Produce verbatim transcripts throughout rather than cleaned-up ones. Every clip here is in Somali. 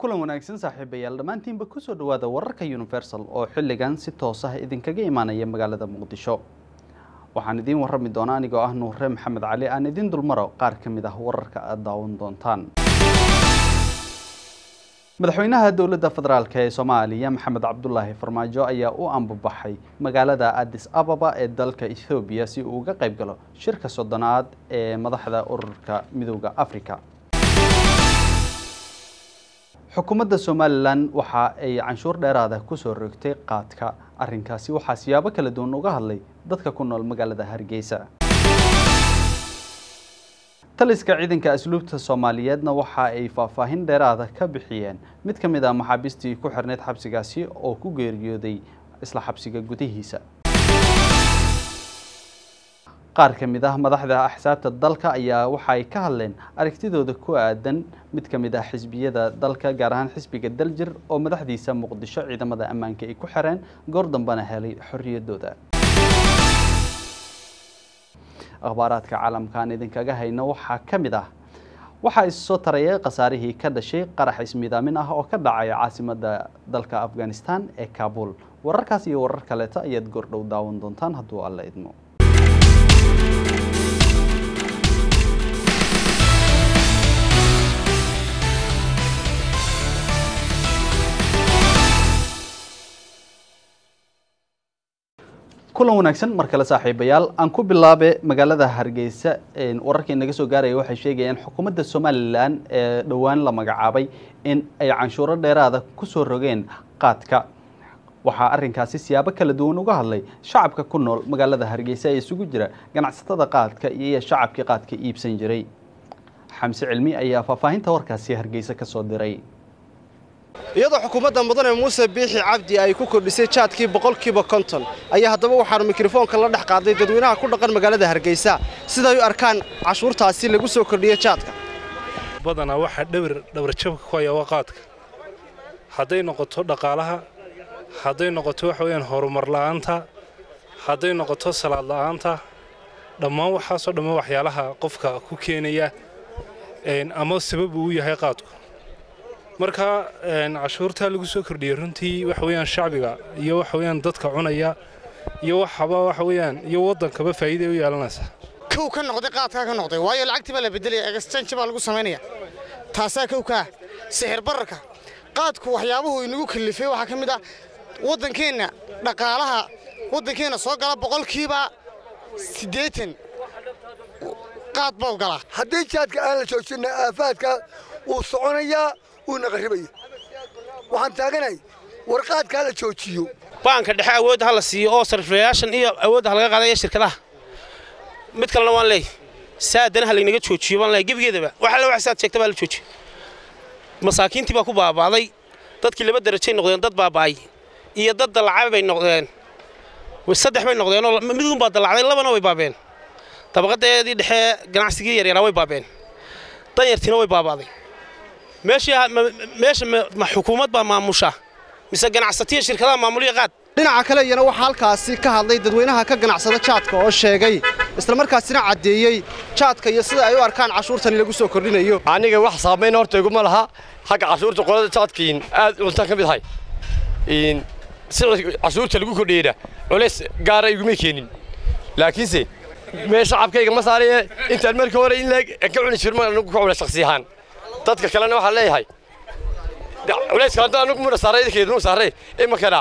kulan wanaagsan saaxiibayaal dhamaantiinba ku soo dhawaada wararka Universal oo xilligan si toos ah idinkaga imaanaya magaalada Muqdisho. Waxaan idin warrami doonaa anigoo ah Nuure Maxamed Cali aan idin dulmaro qaar ka mid ah wararka aad daawan doontaan. Madaxweynaha dawladda federaalka ee Soomaaliya Maxamed Cabdullaahi Farmaajo ayaa u ambabaxay magaalada Addis Ababa ee dalka Ethiopia si uu uga qayb galo shirka soddonaad ee madaxda ururka Midowga Afrika. xukuumadda Somaliland waxa ay canshuur dheeraad ah ku soo rogtay qaadka. Arrinkaasi waxa siyaabo kala duwan uga hadlay dadka ku nool magaalada Hargeysa. taliska ciidanka asluubta Soomaaliyeedna waxa ay faahfaahin dheeraad ah ka bixiyeen mid ka mid ah maxaabiistii ku xirneed xabsigaasi oo ku geeriyooday isla xabsiga gudihiisa. qaar ka mid ah madaxda axsaabta dalka ayaa waxa ay ka hadleen aragtidooda ku aadan mid ka mid ah xisbiyada dalka gaar ahaan xisbiga Daljir oo madaxdiisa Muqdisho ciidamada ammaanka ay ku xireen goor dambana helay xorriyadooda. akhbaaraadka caalamkan idinkaga hayno waxa ka mid ah waxa ay soo tarayay qasaarihii ka dhashay qarax ismidaamin ah oo ka dhacay caasimadda dalka Afghanistan ee Kabul. wararkaas iyo warar kale ayaad goordhow daawan doontaan hadduu alla idmo. kulan wanaagsan markale saaxiibayaal aan ku bilaabe magaalada Hargeysa ee wararka inaga soo gaaray waxay sheegayaan xukuumadda Somaliland ee dhawaan la magacaabay in ay canshuuro dheeraad ah ku soo rogeen qaadka. waxa arrinkaasi siyaabo kala duwan uga hadlay shacabka ku nool magaalada Hargeysa ee isugu jira ganacsatada qaadka iyo shacabkii qaadka iibsan jiray. Xamse Cilmi ayaa faahfaahinta warkaasi Hargeysa ka soo diray. iyadoo xukuumadda mudane Muuse Biixi Cabdi ay ku kordhisay jaadkii boqolkiiba konton ayaa haddaba waxaan mikrofoonka la dhex qaaday dadweynaha ku dhaqan magaalada Hargeysa sida ay u arkaan cashuurtaasi lagu soo kordhiyay jaadka. badanaa waxa dhawr dhawr jabka ku haya qaadka haday noqoto dhaqaalaha haday noqoto wax weeyaan horumar la'aanta haday noqoto salaad la'aanta dhammaan waxa soo dhamaa waxyaalaha qofka ku keenaya een ama sabab uu yahay qaadku. marka een cashuurta lagu soo kordhiyay runtii wax weeyaan shacbiga iyo wax weeyaan dadka cunaya iyo waxaba wax weeyaan iyo wadankaba faa'iido u yeelanaysa. kow ka noqday qaadka ka noqday waayo lacagtii baa la bedelay exchange baa lagu sameeynaya taasa kow ka sixir bararka qaadku waxyaabuhu inagu kalifay waxa kamid ah wadankeena dhaqaalaha wadankeena soo gala boqolkiiba siddeetan qaad baa gala haddii jaadka aan la joojinay aafaadka uu soconaya uu naqribay waxaan taaganahay warqaadka la joojiyo baanka dhexe awood hal siiyo oo sarfreeyashan iyo awood hal laga qaadayo shirkadaha mid kale waan leey saadana hal inaga joojiyo waan leey gabigeedaba waxa la wax saad sheegtay baa la joojiyo masaakiintii baa ku baabaaday dadkii laba darajo noqdeen dad baabaay iyo dad dalacay bay noqdeen way saddex bay noqdeen oo midun baa dalacday labana way baabeen tabaqadeedii dhexe ganacsiga yar yar way baabeen danyartina way baabaaday meesha meesha ma xukuumad baa maamusha mise ganacsatiga shirkadaha maamuliya qaad. dhinaca kale iyana waxa halkaasi ka hadlay dadweynaha ka ganacsada jaadka oo sheegay isla markaasina cadeeyay jaadka iyo sida ay u arkaan cashuurtan lagu soo kordhinayo. aniga wax saameyn horta igu ma laha xaq cashuurta qolada jaadkiin aad u tan kamid hay in sida cashuurta lagu kordhiyay culeys gaar ah iguma keenin laakiinse meesha shacabkayga ma saaray inta markii hore in la ka cuni jirmo anigu ku cunay shakhsiyan dadka kalena waxa leeyahay culayska hadda anigu mura saaray keednu saaray ima kana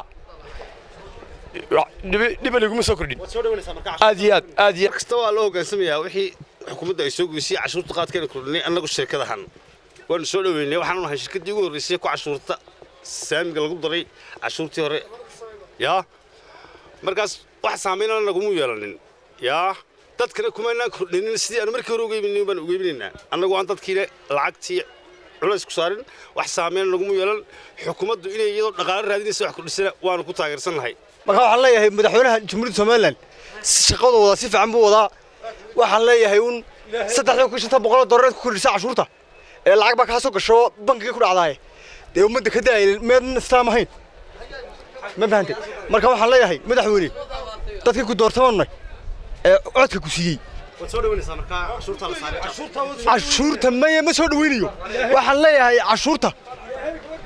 dib lagu soo kordhin aad iyo aad aad iyo kasta waa loo hogaansamayaa wixii xukuumadda ay soo goysay cashuurta qaadkeena kordhinay anagu shirkadahan waan soo dhaweynay waxaan nahay shirkadii ugu horeysay ku cashuurta saamiga lagu daray cashuurtii hore yaa markaas wax saameynana lagu yeelanin yaa dadkana kuma inaan kordhinin sidii aan markii hore ugu iibinay baan ugu iibinaynaa anagu aan dadkiina lacagtii culays ku saarin wax saameyn lagu yeelan xukuumaddu inay iyadoo dhaqaale raadinayso wax kordhisana waan ku taageersanahay. marka waxaan leeyahay madaxweynaha jamhuuriyadda Somaliland shaqadooda si fiican buu wadaa waxaan leeyahay un saddex iyo shan boqol dollar ku kordhisay cashuurta ee lacag baa ka soo gasho bankiga ku dhacday ee ummadda ka daayay meel islaam ahayn ma fahanteen. marka waxaan leeyahay madaxweyne dadkii ku doortamanay ee codka ku siiyay عشورة ما ما سود وينيو وحن ليه هاي عشورة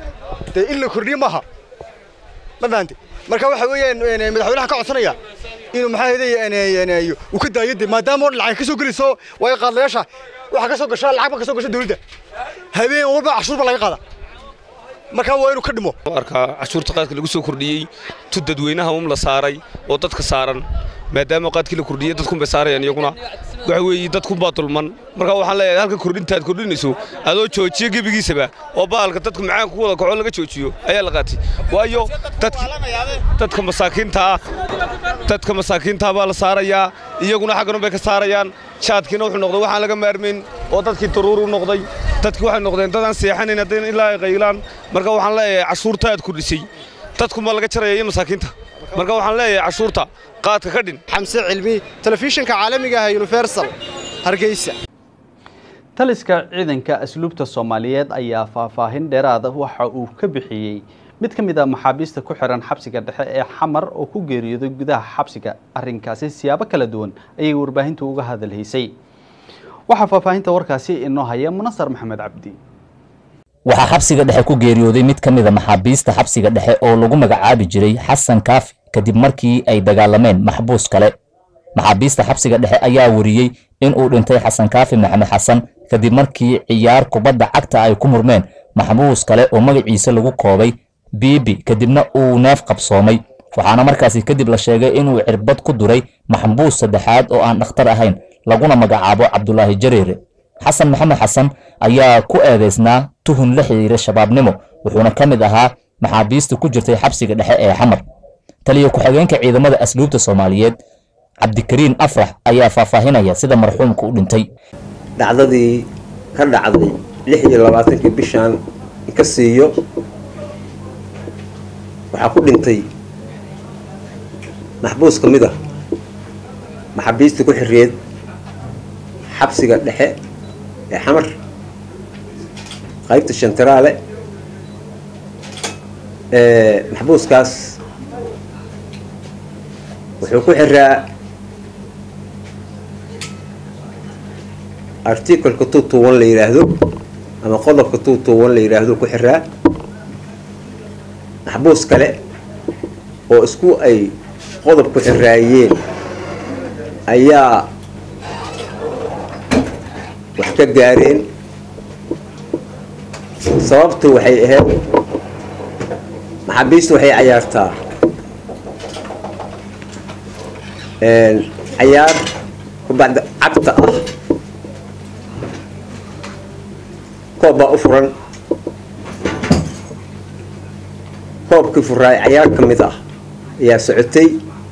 dee in la kordhiyo maaha ma fahanti marka waxa weeyaan madaxweynaha ka codsanaya inuu maxaa heeday uu ka daayo dee maadaama oo lacag ka soo gelayso way qaadlayaasha waxa ka soo gashaa lacag ba ka soo gashaa dawladda habeen walba cashuur ba laga qaada marka waa inuu ka dhimo arka cashuurta qaadka lagu soo kordhiyay tu dadweynaha um la saaray oo dadka saaran maadaama qaadkii la kordhiyay dadku bay saarayaan iyaguna waxa weeye dadku baa dulman marka waxaan leeyahay halka kordhintaad kordhinayso adoo joojiyo gebigiisaba oo baalka dadku macaan ku wada kaco laga joojiyo ayaa la qaatay waayo dadka dadka masaakiinta dadka masaakiinta baa la saarayaa iyaguna xaqan bay ka saarayaan shaadkiina wuxuu noqday waxaan laga maarmin oo dadkii daruur u noqday dadku waxay noqdeen dadaan seexanayn hadeen ilaa ay qaylaan marka waxaan leeyahay cashuurtaad kordhisay dadku ma laga jarayay masaakiinta marka waxaan leeyahay cashuurta qaadka ka dhin xamse cilmi telefishinka caalamiga ah Universal Hargeysa taliska ciidanka asluubta Soomaaliyeed ayaa faahfaahin dheeraad ah waxa uu ka bixiyay mid ka mid ah maxaabiista ku xiran xabsiga dhexe ee Xamar oo ku geeriyooday gudaha xabsiga arrinkaasi siyaabo kala duwan ayay warbaahintu uga hadalhaysay waxa faahfaahinta warkaasi inoo haya Munasar Maxamed Cabdi waxa xabsiga dhexe ku geeriyooday mid ka mid ah maxaabiista xabsiga dhexe oo lagu magacaabi jiray Xasan Kaafi kadib markii ay dagaalameen maxbuus kale maxaabiista xabsiga dhexe ayaa wariyay in uu dhintay Xasan Kaafi Maxamed Xasan kadib markii ciyaar kubadda cagta ay ku murmeen maxbuus kale oo magaciisa lagu koobay Bibi kadibna uu neef qabsoomay waxaana markaasi kadib la sheegay in uu cirbad ku duray maxbuus saddexaad oo aan dhakhtar ahayn laguna magacaabo Cabdullaahi Jareere Xasan Maxamed Xasan ayaa ku eedeysnaa tuhun la xiriira shabaabnimo wuxuuna ka mid ahaa maxaabiista ku jirtay xabsiga dhexe ee Xamar taliye ku xigeenka ciidamada asluubta Soomaaliyeed Cabdikariin Afrax ayaa faahfaahinaya sida marxuumku u dhintay dhacdadii ka dhacday lix iyo labaatan bishan ka siiyo waxa ku dhintay maxbuus kamid ah maxaabiista ku xiriyeed xabsiga dhexe ee Xamar qaybta Shantaraale ee maxbuuskaas wuxuu ku xiraa article-ka two twenty-one la yiraahdo ama qodobka two twenty-one la yiraahdo ku xiraa maxbuus kale oo isku ay qodob ku xiraayeen ayaa wax ka gaareen sababtu waxay ahayd maxaabiistu waxay ciyaartaa een ciyaar kubadda cagta ah koob u furan koobkii furay ciyaar ka mid ah ayaa socotay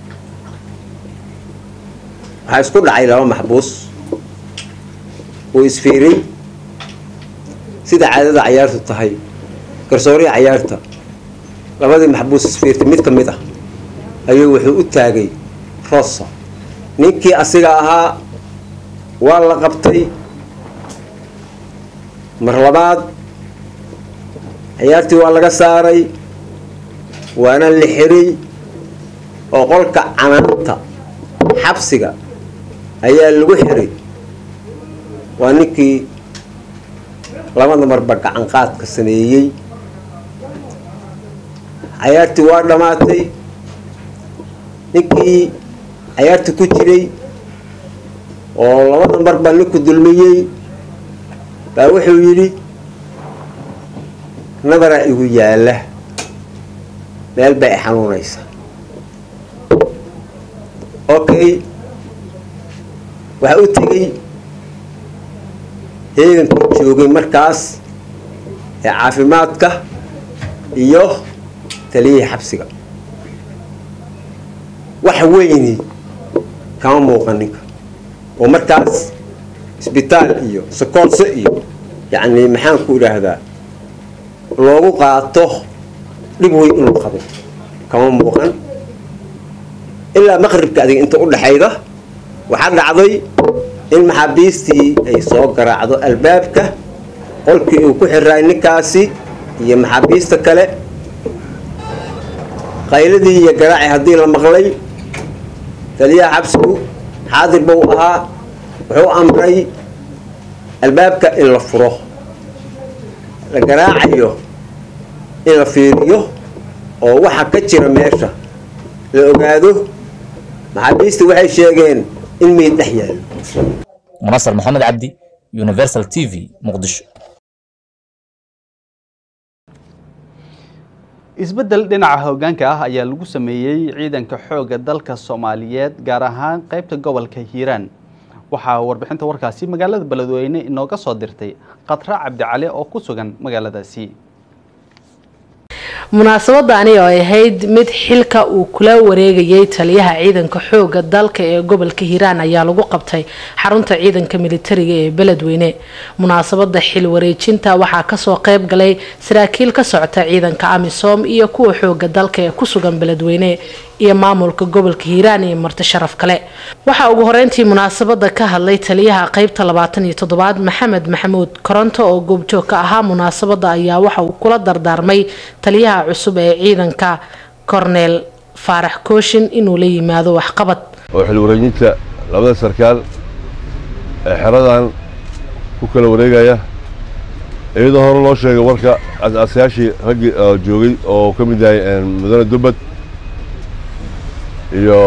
waxaa isku dhacay laba maxbuus oo isfiiray sida caadada ciyaartu tahay garsooriga ciyaarta labadii maxbuus isfiirtay mid ka mid ah ayuu wuxuu u taagay rosa ninkii asiga ahaa waa la qabtay mar labaad ciyaartii waa laga saaray waana la xiray oo qolka canaanta xabsiga ayaa lagu xiray waa ninkii labada marba gacan qaadka sameeyey ciyaartii waa dhamaatay ninkii ciyaartii ku jiray oo labada marba ninku dulmiyey baa wuxuu yidhi nabaraa igu yaala meel bay xanuunaysa okay waxa uu tagay heegankii joogay markaas ee caafimaadka iyo taliyihii xabsiga wax weyni kama muuqan ninka oo markaas isbitaal iyo sokoolso iyo yacni maxaan ku idhaahdaa loogu qaato dhib weyn inuu qabo kama muuqan ilaa maqribka adiga inta u dhaxayda waxaa dhacday in maxaabiistii ay soo garaacdo albaabka qolkii uu ku xiraay ninkaasi iyo maxaabiista kale qayladii iyo garaaci haddii la maqlay taliyaha xabsigu xaadir buu ahaa wuxuu amray albaabka in la furo la garaacayo in la fiiriyo oo waxa ka jira meesha la ogaado maxaabiista waxay sheegeen in meyd dhex yaalo منصر محمد عبدي يونيفرسال تي في مقدشو isbedel dhinaca hoggaanka ah ayaa lagu sameeyay ciidanka xoogga dalka Soomaaliyeed gaar ahaan qaybta gobolka Hiiraan waxa warbixinta warkaasi magaalada Beledweyne inooga soo dirtay Qatra Cabdi Cali oo ku sugan magaaladaasi munaasabadani oo ahayd mid xilka uu kula wareegayay taliyaha ciidanka xoogga dalka ee gobolka Hiiraan ayaa lagu qabtay xarunta ciidanka militariga ee Beledweyne munaasabada xil wareejinta waxaa ka soo qayb galay saraakiil ka socota ciidanka AMISOM iyo kuwa xoogga dalka ee ku sugan Beledweyne iyo maamulka gobolka Hiiraan iyo marti sharaf kale waxa ugu horeyntii munaasabada ka hadlay taliyaha qaybta labaatan iyo toddobaad Maxamed Maxamuud Koronto oo goobjoog ka ahaa munaasabada ayaa waxa uu kula dardaarmay taliyaha cusub ee ciidanka Cornel Faarax Kooshin inuu la yimaado wax qabad oo xil wareejinta labada sarkaal ee xeradan ku kala wareegaya iyadoo hore loo sheegay warka asaasayaashii rag joogay oo ka mid yahay mudane Dubad iyo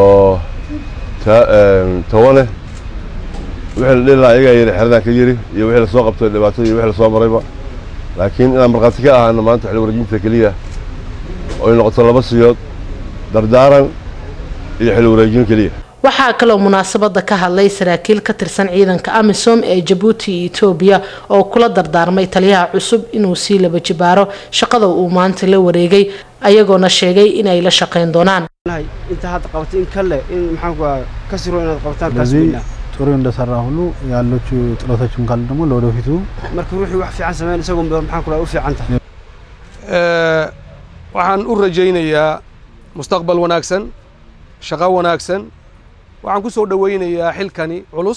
tawane wixii dhilaa ayaga yiri xeradan ka yiri iyo wixii la soo qabtay dhibaato iyo wixii la soo marayba laakiin inaan marqaati ka ahaano maanta xil wareejinta kaliya oo ay noqoto laba siyood dardaaran iyo xil wareejin kaliya waxaa kaloo munaasabada ka hadlay saraakiil ka tirsan ciidanka AMISOM ee Djibouti iyo Ethiopia oo kula dardaarmay taliyaha cusub inuu sii laba jibaaro shaqada uu maanta la wareegay ayagoona sheegay inay la shaqeyn doonaan inta had qabtay in kale in maxaan ku ka siro inaad qabtaan kasbina ጥሩ እንደሰራ ሁሉ ያሉት ጥረቶችን ካሉ ደግሞ ለወደፊቱ marka ruuxi wax fiican sameeyay isagu maxaan ku u fiican tahay ee waxaan u rajaynayaa mustaqbal wanaagsan shaqo wanaagsan waxaan ku soo dhaweynayaa xilkani culus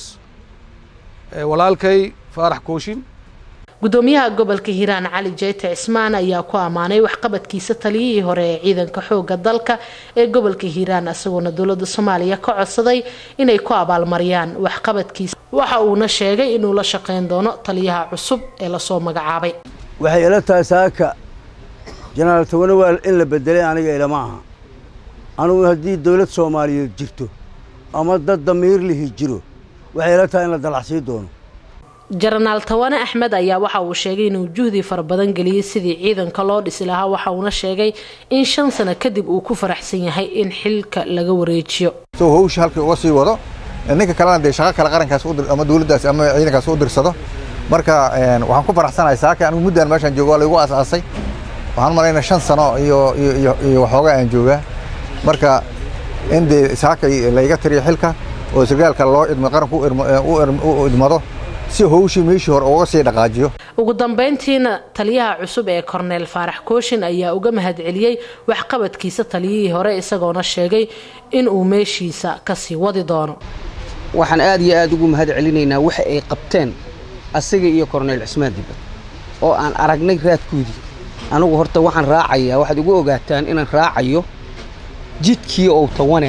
ee walaalkay Faarax Kooshin gudoomiyaha gobolka Hiiraan Cali Jeyte Cismaan ayaa ku amaanay wax qabadkiisa taliyihii hore ee ciidanka xoogga dalka ee gobolka Hiiraan asagoo dawladda Soomaaliya ka codsaday inay ku abaalmariyaan wax qabadkiisa waxa uu na sheegay inuu la shaqeyn doono taliyaha cusub ee la soo magacaabay waxay ila tahay saaka General Tawane waa in la bedelay aniga ilama aha anigu hadii dawlad Soomaaliyeed jirto ama dad damiir lihi jiro waxay ila tahay in la dalacsi doono General Tawane Ahmed ayaa waxa uu sheegay inuu juhdi far badan galiyay sidii ciidanka loo dhisi lahaa waxa uu sheegay in shan sano kadib uu ku faraxsan yahay in xilka laga wareejiyo soo hawsh halka uga sii wado ninka kale aan shaqo kala qarankaas u dir ama dawladdaas ama ciidankaas u dirsado marka waxaan ku faraxsanahay saaka anigu muddan meeshan joogo lagu asaasay waxaan maleynaa shan sano iyo iyo iyo waxooga aan joogaa marka indii saaka la iga tiriyo xilka oo sargaalka loo idmo qaranku u idmado si hawshii meeshii hore uga sii dhaqaajiyo ugu dambeyntiina taliyaha cusub ee Cornel Faarax Kooshin ayaa uga mahadceliyay wax qabadkiisa taliyihii hore isagoona sheegay in uu meeshiisa ka sii wadi doono waxaan aad iyo aad ugu mahadcelinaynaa waxa ay qabteen asiga iyo Cornel Cismaan Dibad oo aan aragnay raadkoodii anigu horta waxaan raacayaa waxaad ugu ogaataan inaan raacayo jidkii oo Tawane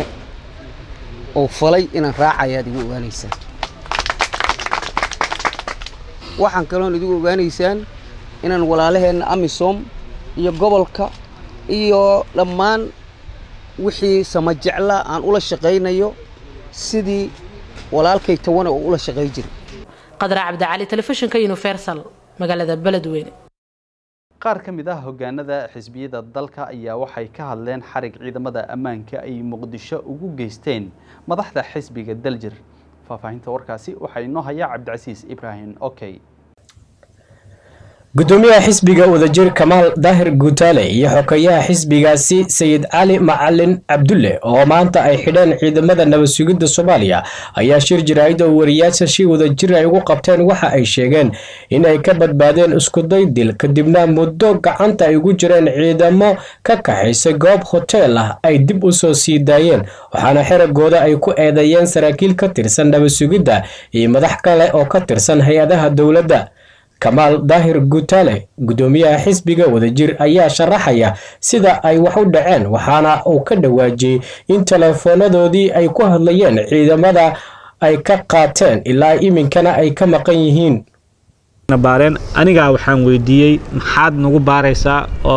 oo falay inaan raacayaa ugu ogaanaysaan waxaan kaloo idinku ogaanaysaan inaan walaalaheena AMISOM iyo gobolka iyo dhammaan wixii sama jecla aan ula shaqeynayo sidii walaalkay Tawane oo ula shaqeey jiray Qadra Cabdi Cali telefishinka Universal magaalada Beledweyne qaar ka mid ah hogaanada xisbiyada dalka ayaa waxay ka hadleen xarig ciidamada ammaanka ay Muqdisho ugu geysteen madaxda xisbiga Daljir faafahinta warkaasi waxa inoo haya Cabdicasiis Ibrahim okay gudoomiyaha xisbiga wadajir Kamaal Daahir Guutaale iyo xogayaha xisbigaasi Sayid Cali Macalin Cabdulle oo maanta ay xidheen ciidamada nabad sugidda Soomaaliya ayaa shir jiraayad oo wariyaasha si wadajir ay ugu qabteen waxa ay sheegeen in ay ka badbaadeen isku day dil kadibna muddo gacanta ay ugu jireen ciidamo ka kaxaysa goob hotel ah ay dib u soo sii daayeen waxaana xeragooda ay ku eedeeyeen saraakiil ka tirsan nabad sugidda iyo madax kale oo ka tirsan hay'adaha dawladda Kamaal Daahir Guutaale gudoomiyaha xisbiga wadajir ayaa sharaxaya sida ay wax u dhaceen waxaana uu ka dhawaajiyay in teleefoonadoodii ay ku hadlayeen ciidamada ay ka qaateen ilaa iminkana ay ka maqan yihiin baareen aniga waxaan weydiiyay maxaad nagu baaraysaa oo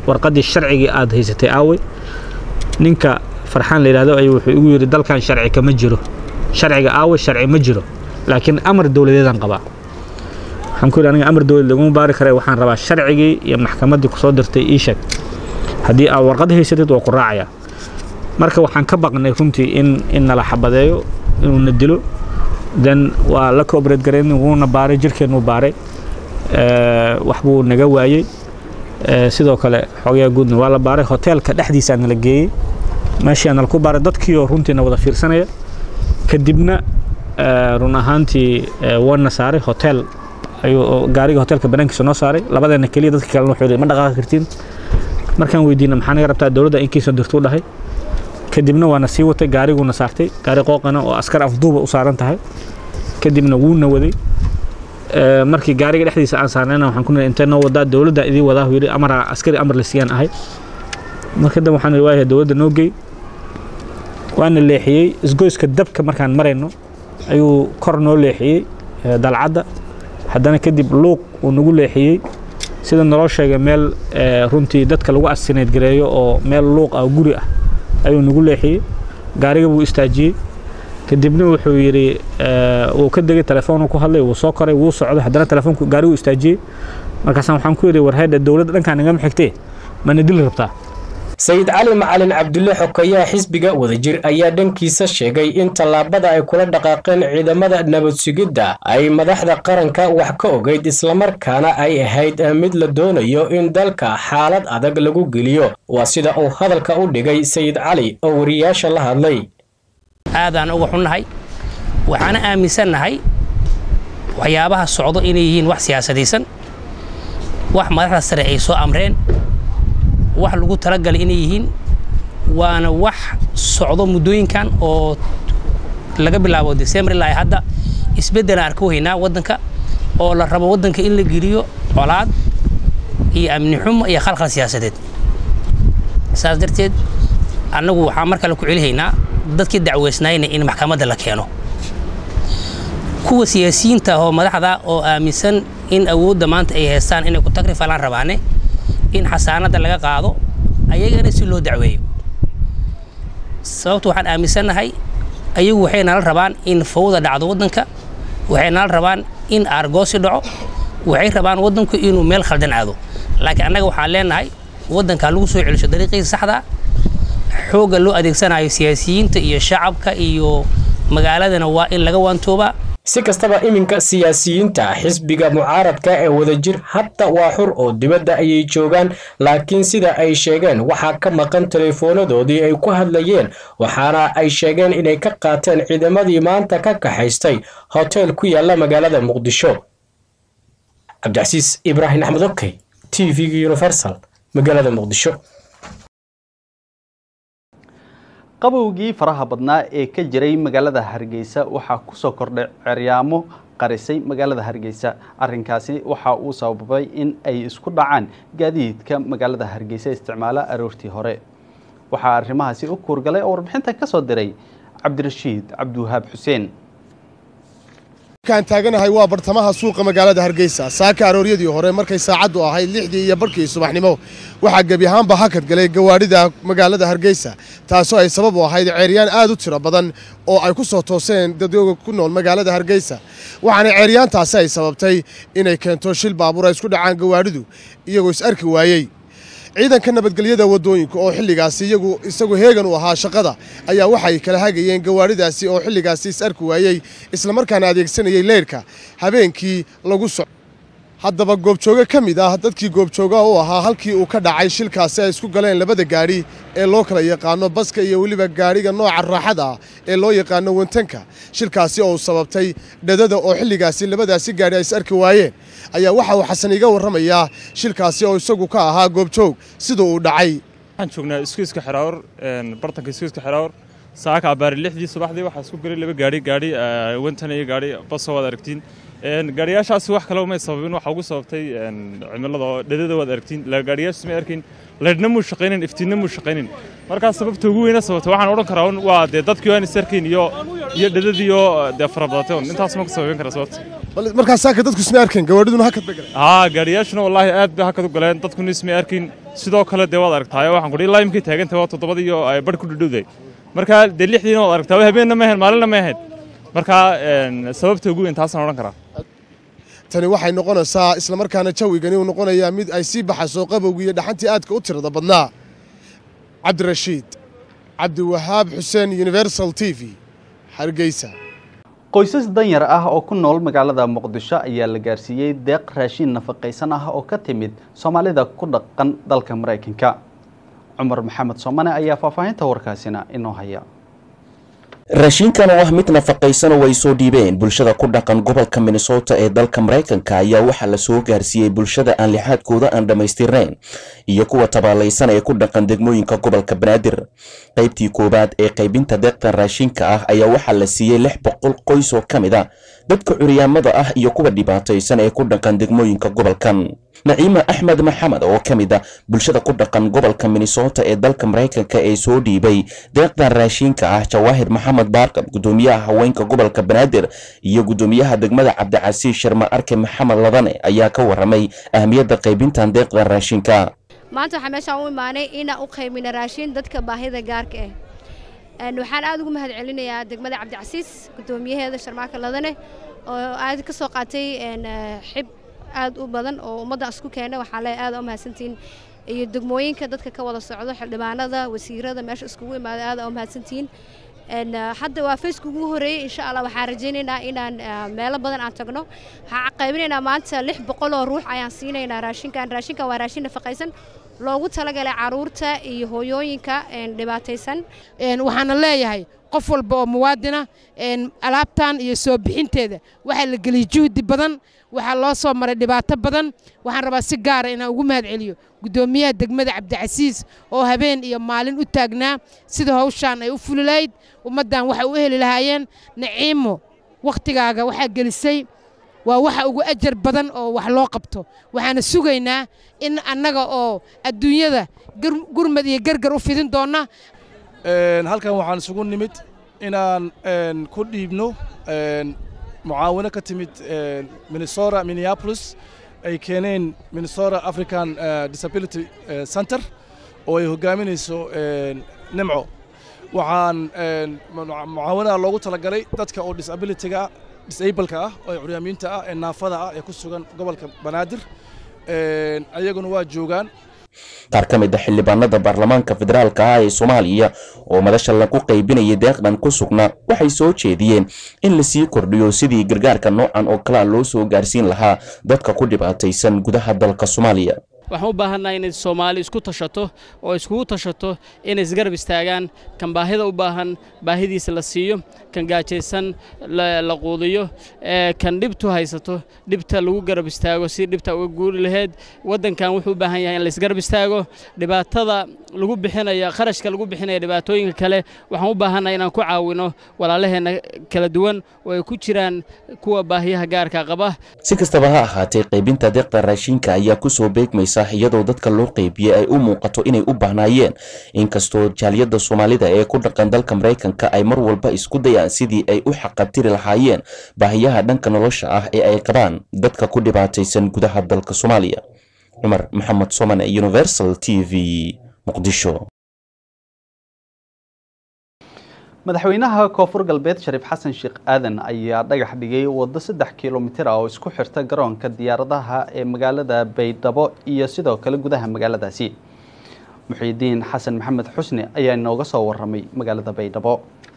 warqadii sharcigii aad haysatay aaway ninka farxaan la yiraahdo ayuu wuxuu igu yiri dalkan sharci kama jiro sharciga aaway sharci ma jiro laakiin amar dawladeedan qaba waxaan ku yiri aniga amar dawlad lagu baari karay waxaan rabaa sharcigii iyo maxkamaddii ku soo dirtay ii sheeg haddii aad warqad haysatid waa ku raacaya marka waxaan ka baqnay runtii in in nala xabadeeyo inuu na dilo dan waa la cooperate gareyn wuuna baaray jirkeenu baaray ee wax buu naga waayay ee sidoo kale xogayaa guudna waa la baaray hotelka dhexdiisa aan la geeyay meeshii aan ku baaray dadkii oo runtii wada fiirsanaya kadibna run ahaantii wana saaray hotel ayuu gaariga hotelka banaankiisa noo saaray labadeena kaliya dadka kale wuxuu ma dhaqaaqi kartiin markaan weydiinay maxaa naga rabtaa dawladda in kiisa dirtuu dhahay kadibna waana sii watay gaariguna saartay gaari qooqana oo askar afduuba u saaran tahay kadibna wuuna waday ee markii gaariga dhexdiisa aan saarnayna waxaan ku nidhi intee noo wadaa dawladda idii wadaa yiri amar askari amar la siiyaan ahay marka dad waxaan waayahay dawladda noo geey waana leexiyay isgoyska dabka markaan marayno ayuu kor noo leexiyay dalcadda haddana kadib luuq uu nagu leexiyay sida naloo sheegay meel runtii dadka lagu asineed gareeyo oo meel luuq ah guri ah ayuu nagu leexiyay gaariga buu istaajiyay kadibna wuxuu yiri uu ka degay telefoon ku hadlay uu soo koray uu socdo haddana telefoonku gaarigu istaajiyay markaas waxaan ku yiri war hay'adda dawladda dhankaan naga xigtay ma nadil rabtaa sayid cali macalin cabdulle xokayaa xisbiga wadajir ayaa dhankiisa sheegay in tallaabada ay kula dhaqaaqeen ciidamada nabad sugidda ay madaxda qaranka wax ka ogeyd islamarkaana ay ahayd mid la doonayo in dalka xaalad adag lagu geliyo waa sida uu hadalka u dhigay sayid cali oo wariyaasha la hadlay aadaan uga xunnahay waxaana aaminsannahay waxyaabaha socdo inay yihiin wax siyaasadaysan wax madaxda sare ay soo amreen wax lagu talagalay inay yihiin waana wax socdo muddooyinkan oo laga bilaabo December ilaa hadda isbedel arko weynaa wadanka oo la rabo wadanka in la geliyo colaad iyo amni xumo iyo khalkhal siyaasadeed saas darteed annagu waxaa markale ku celihaynaa dadkii dacweysnaayna in maxkamadda la keeno kuwa siyaasiyiinta oo madaxda oo aaminsan in awoodda maanta ay haystaan inay ku tagrifalaan rabaane in xasaanada laga qaado ayagana si loo dacweeyo sababtu waxaan aaminsanahay ayagu waxay nala rabaan in fawda dhacdo wadanka waxay nala rabaan in argoosi dhaco waxay rabaan wadanku inuu meel khaldan aado laakiin annaga waxaan leenahay wadanka lagu soo celiso dariiqiisa saxda xooga loo adeegsanayo siyaasiyiinta iyo shacabka iyo magaaladana waa in laga waantooba si kastaba iminka siyaasiyiinta xisbiga mucaaradka ee wadajir hadda waa xur oo dibadda ayay joogaan laakiin sida ay sheegeen waxaa ka maqan teleefoonadoodii ay ku hadlayeen waxaana ay sheegeen inay ka qaateen ciidamadii maanta ka kaxaystay hotel ku yaala magaalada muqdisho cabdicasiis ibraahim axmed okey t v-ga universal magaalada muqdisho qabowgii faraha badnaa ee ka jiray magaalada Hargeysa waxa ku soo kordhay ciryaamo qarisay magaalada Hargeysa arrinkaasi waxa uu sababay in ay isku dhacaan gaadiidka magaalada Hargeysa isticmaala aroortii hore waxa arrimahaasi u kuurgalay oo warbixinta ka soo diray Cabdirashiid Cabduhaab Xuseen kan taaganahay waa bartamaha suuqa magaalada Hargeysa saaka arooryadii hore markay saacadu ahayd lixdii iyo barkii subaxnimo waxa gabi ahaanba hakad galay gawaarida magaalada Hargeysa taasoo ay sabab u ahayd ceeryaan aad u tiro badan oo ay ku soo tooseen dadweynaha ku nool magaalada Hargeysa waxaana ceeryaantaasi ay sababtay inay keento shil baabuur ay isku dhacaan gawaaridu iyagoo is arki waayay ciidanka nabadgelyada wadooyinka oo xilligaasi iyagu isagu heegan u ahaa shaqada ayaa waxay kala hagayeen gawaaridaasi oo xilligaasi is arki waayay isla markaana adeegsanayay leerka habeenkii lagu soo haddaba goobjooge ka mid ah dadkii goobjooga u ahaa halkii uu ka dhacay shilkaasi ay isku galeen labada gaari ee loo kala yaqaano baska iyo weliba gaariga nooca raaxada ah ee loo yaqaano wantanka shilkaasi oo sababtay dhadada oo xilligaasi labadaasi gaari ay is arki waayeen ayaa waxa uu xasan iga warramayaa shilkaasi oo isagu ka ahaa goobjoog sida uu dhacay waxaan joognaa iskuiska xiraawr bartanka iskuiska xiraawr saaka abaari lixdii subaxdii waxaa isku galay laba gaari gaari wantan iyo gaari baso waad aragtiin gaariyaashaasi wax kale uma sababin waxa ugu sababtay cimilada oo dhadada waad aragtiin la gaariyaashaas ma arkin leedna muu shaqaynin iftiinna muu shaqaynin markaa sababta ugu weyna sababta waxaan odhan karaa waa dee dadkii aan isarkayn iyo iyo dhadadii oo dee farabadatay intaas ma ku sababin kara sababta markaa saaka dadku isma arkin gawaadhiduna hakad bay galeen haa gaariyaashuna wallaahi aad bay hakad u galeen dadkuna isma arkin sidoo kale dee waad aragtaa waxaan ku dhihi laymkii taagantay waa toddobadii iyo ay badh ku dhudhowday markaa dee lixdiina waad aragtaa habeenna ma ahayn maalinna ma ahayn markaa sababta ugu weyn taasaan odhan karaa tani waxay noqonaysaa isla markaana jawigani uu noqonayaa mid ay sii baxayso qabowgii iyo dhaxantii aadka u tirada badnaa cabdirashiid cabdiwahaab xuseen universal t v hargeysa qoysas danyar ah oo ku nool magaalada muqdisho ayaa la gaarsiiyey deeq raashin nafaqaysan ah oo ka timid soomaalida ku dhaqan dalka mareykanka cumar maxamed soomane ayaa faahfaahinta warkaasina inoo haya raashinkan oo ah mid nafaqaysan oo ay soo dhiibeen bulshada ku dhaqan gobolka Minnesota ee dalka Mareykanka ayaa waxa la soo gaarsiiyay bulshada aan lixaadkooda aan dhameystirnayn iyo kuwa tabaalaysan ee ku dhaqan degmooyinka gobolka Banaadir qaybtii koobaad ee qaybinta deeqtan raashinka ah ayaa waxa la siiyay lix boqol qoys oo kamid ah dadka curyaamada ah iyo kuwa dhibaataysan ee ku dhaqan degmooyinka gobolkan Naciima Axmed Maxamed oo kamid ah bulshada ku dhaqan gobolka Minnesota ee dalka Mareykanka ee soo dhiibay deeqdan raashinka ah Jawaahir Maxamed Baarqab gudoomiyaha haweenka gobolka Banaadir iyo gudoomiyaha degmada Cabdicasiis Sharma Arke Maxamed Ladane ayaa ka waramay ahmiyadda qaybintan deeqdan raashinka maanta waxa meesha u imaanay in aan u qaybino raashin dadka baahida gaarka ah aan waxaan aad ugu mahad celinayaa degmada Cabdicasiis gudoomiyaheeda Sharma Arke Ladane oo aad ka soo qaatay xib aad u badan oo ummadda isku keenay waxa la aad u mahadsantiin iyo degmooyinka dadka ka wada socdo xildhibaanada wasiirada meesha isku imaada aad u mahadsantiin ان hadda waa Facebook ugu horeeyay insha Allah waxaan rajaynaynaa inaan meelo badan aan tagno waxa qaybinaynaa maanta lix boqol oo ruux ayaan siinaynaa raashinkan raashinka waa raashin nafaqaysan loogu talagalay caruurta iyo hooyooyinka dhibaataysan een waxaan leeyahay qof walba oo muwaadina een alaabtan iyo soo bixinteeda waxa la galiyay juhdi badan waxa loo soo maray dhibaato badan waxaan rabaa si gaar ah inaan ugu mahad celiyo gudoomiyaha degmada Cabdicasiis oo habeen iyo maalin u taagnaa sida hawshan ay u fulilayd ummadan waxa u heli lahaayeen Naciimo waqtigaaga waxa gelisay waa waxa ugu ajar badan oo wax loo qabto waxaana sugaynaa in annaga oo adduunyada gurmad iyo gargar u fidin doona een halkan waxaan isugu nimid inaan een ku dhiibno een mucaawino ka timid Minnesota Minneapolis ay keeneen Minnesota African Disability Center oo ay hogaaminayso Nimco waxaan mucaawinada loogu talagalay dadka oo disability-ga disable-ka ah oo curyaamiinta ah ee naafada ah ee ku sugan gobolka Banaadir een ayaguna waa joogaan qaar ka mid ah xildhibaanada baarlamaanka federaalka ah ee Soomaaliya oo madasha lagu qaybinayay deeqdan ku sugnaa waxay soo jeediyeen in la sii kordhiyo sidii gargaarka noocan oo kala loo soo gaarsiin lahaa dadka ku dhibaataysan gudaha dalka Soomaaliya waxaan u baahanahay in Soomaali isku tashato oo isku tashato in isgarab istaagaan kan baahida u baahan baahidiisa la siiyo kan gaajaysan la quudiyo ee kan dhibtu haysato dhibta lagu garab istaago si dhibta uga guuri lahayd wadankan wuxuu u baahan yahay in la isgarab istaago dhibaatada lagu bixinayo qarashka lagu bixinayo dhibaatooyinka kale waxaan u baahanahay inaan ku caawino walaalaheena kala duwan oo ay ku jiraan kuwa baahiyaha gaarka qaba si kastaba ha ahaatee qaybinta deeqda raashinka ayaa ku soo beegmaysa iyadoo dadka loo qaybiyay ay u muuqato inay u baahnayeen inkastoo jaaliyada Soomaalida ee ku dhaqan dalka Mareykanka ay mar walba isku dayaan sidii ay u xaqabtiri lahaayeen baahiyaha dhanka nolosha ah ee ay qabaan dadka ku dhibaataysan gudaha dalka Soomaaliya Umar Maxamed Somane Universal T V Muqdisho madaxweynaha koonfur galbeed Shariif Xasan Sheekh Aadan ayaa dhagax dhigay wado saddex kiiloomitir ah oo isku xirta garoonka diyaaradaha ee magaalada Baydhabo iyo sidoo kale gudaha magaaladaasi Muxiidiin Xasan Maxamed Xusni ayaa inooga soo waramay magaalada Baydhabo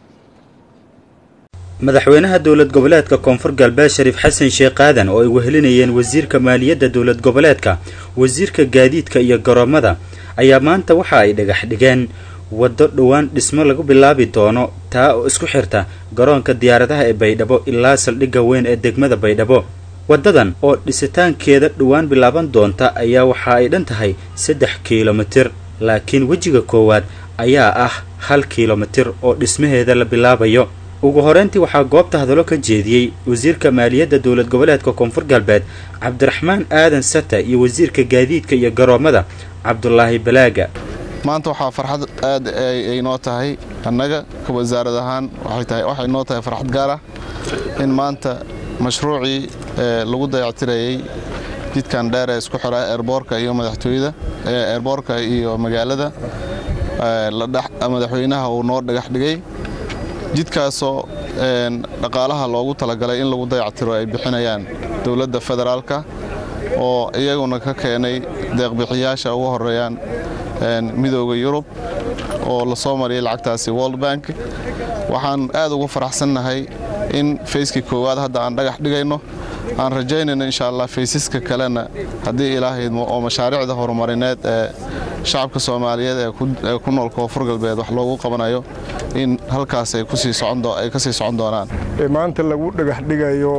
madaxweynaha dowlad goboleedka koonfur galbeed Shariif Xasan Sheekh Aadan oo ay wehelinayeen wasiirka maaliyadda dowlad goboleedka wasiirka gaadiidka iyo garoomada ayaa maanta waxa ay dhagax dhigeen wado dhawaan dhismo lagu bilaabi doono taa oo isku xirta garoonka diyaaradaha ee Baydhabo ilaa saldhigga weyn ee degmada Baydhabo wadadan oo dhisitaankeeda dhawaan bilaaban doonta ayaa waxa ay dhan tahay saddex kiiloomitir laakiin wajiga koowaad ayaa ah hal kiiloomitir oo dhismaheeda la bilaabayo ugu horeyntii waxaa goobta hadallo ka jeediyey wasiirka maaliyadda dowlad goboleedka koonfur galbeed Cabdiraxmaan Aadan Sata iyo wasiirka gaadiidka iyo garoomada Cabdullaahi Balaaga maanta waxaa farxad aad ay noo tahay annaga ka wasaarad ahaan waxay tahay waxay noo tahay farxad gaar ah in maanta mashruucii lagu dayactirayay jidkan dheer ee isku xira airbortka iyo madaxtooyada airbortka iyo magaalada madaxweynaha uu noo dhagax dhigay jidkaasoo dhaqaalaha loogu talagalay in lagu dayactiro ay bixinayaan dowladda federaalka oo iyaguna ka keenay deeqbixiyaasha ugu horeeyaan midowga Yurub oo la soo mariyay lacagtaasi World Bank waxaan aad ugu faraxsanahay in fayskii koowaad hadda aan dhagax dhigayno aan rajaynayno insha Allah faysaska kalena hadii Ilaahay oo mashaariicda horumarineed ee shacabka Soomaaliyeed ee ku nool Koonfur Galbeed wax loogu qabanayo in halkaas ay ku sii socon ay ka sii socon doonaan maanta lagu dhagax dhigayo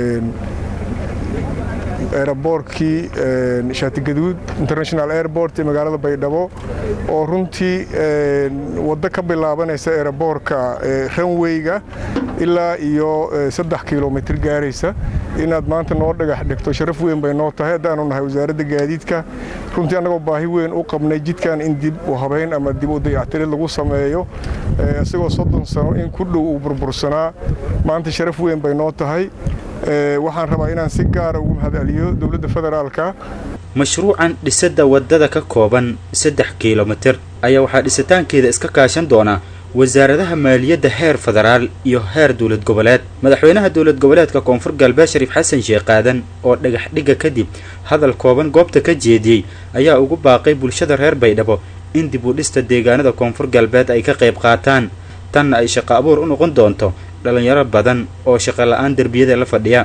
airportkii Shaati Gaduud International Airport ee magaalada Baydhabo oo runtii waddo ka bilaabanaysa airportka runway-ga ilaa iyo saddex kiiloomitir gaaraysa inaad maanta noo dhagax dhigto sharaf weyn bay noo tahay haddaanu nahay wasaaradda gaadiidka runtii annagoo baahi weyn u qabnay jidkan in dib u habeyn ama dib u dayactirid lagu sameeyo isagoo soddon sano in ku dhow uu burbursanaa maanta sharaf weyn bay noo tahay waxaan rabaa inaan si gaar ah ugu mahadceliyo dowladda federaalka mashruucan dhisidda wadada ka kooban saddex kiiloomitir ayaa waxaa dhisitaankeeda iska kaashan doona wasaaradaha maaliyadda heer federaal iyo heer dowlad goboleed madaxweynaha dowlad goboleedka Koonfur Galbeed Shariif Xasan Sheekh Qaadan oo dhagax dhiga kadib hadal kooban goobta ka jeediyay ayaa ugu baaqay bulshada reer Baydhabo in dib u dhista deegaanada Koonfur Galbeed ay ka qayb qaataan tan ay shaqo abuur u noqon doonto dhalinyaro badan oo shaqo la'aan darbiyada la fadhiya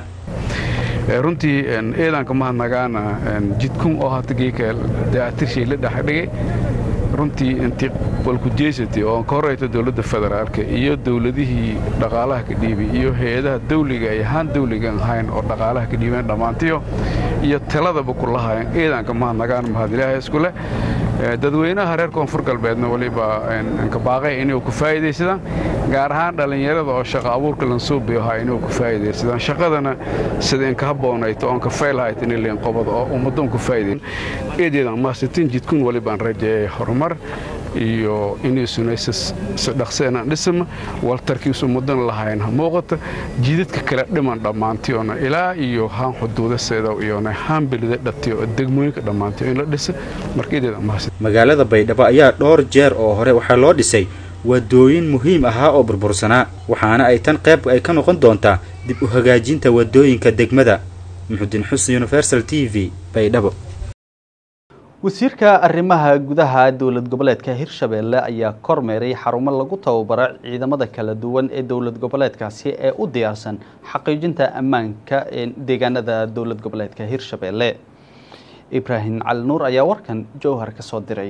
runtii eedanka mahadnagaana jidkun oo hata geeka dayactirshay la dhax dhigay runtii intii walku jeesatay oo ka horeyta dowladda federaalka iyo dowladihii dhaqaalaha ka dhiibay iyo hay'adaha dawliga ay ahaan dawliga ahayn oo dhaqaalaha ka dhiibeen dhammaantiyo iyo taladaba ku lahaayeen eedanka mahadnagaan mahadilaahay isku leh dadweynaha reer Koonfur Galbeedna waliba ka baaqay inay ku faa'iideysadaan gaar ahaan dhalinyarada oo shaqo abuurka lan soo biyaha inay ku faa'iideysadaan shaqadana sideen ka haboonayto oo ka faylhayd in leen qobad oo ummadan ku faa'iideen eedeedan ma sitin jidkun waliba rajay horumar iyo inay sunaysas dhaqsana dhisma waltarkiisu mudan lahayn muuqata jidadka kala dhiman dhamaantiyoona ilaa iyo haan xuduudaseeda iyo haan bilida dhatiyo degmooyinka dhamaantiyo in la dhiso markeedeeda ma magaalada Baydhabo ayaa dhowr jeer oo hore waxa loo dhisay wadooyin muhiim ah oo burbursanaa waxaana ay tan qayb ay ka noqon doontaa dib u hagaajinta wadooyinka degmada Muxuddin Xuseen Universal T V Baydhabo wasiirka arrimaha gudaha dowlad goboleedka Hirshabelle ayaa kormeeray xarumo lagu tababaro ciidamada kala duwan ee dowlad goboleedkaasi ee u diyaarsan xaqiijinta ammaanka ee deegaanada dowlad goboleedka Hirshabelle Ibrahim Cali Nuur ayaa warkan Jowhar ka soo diray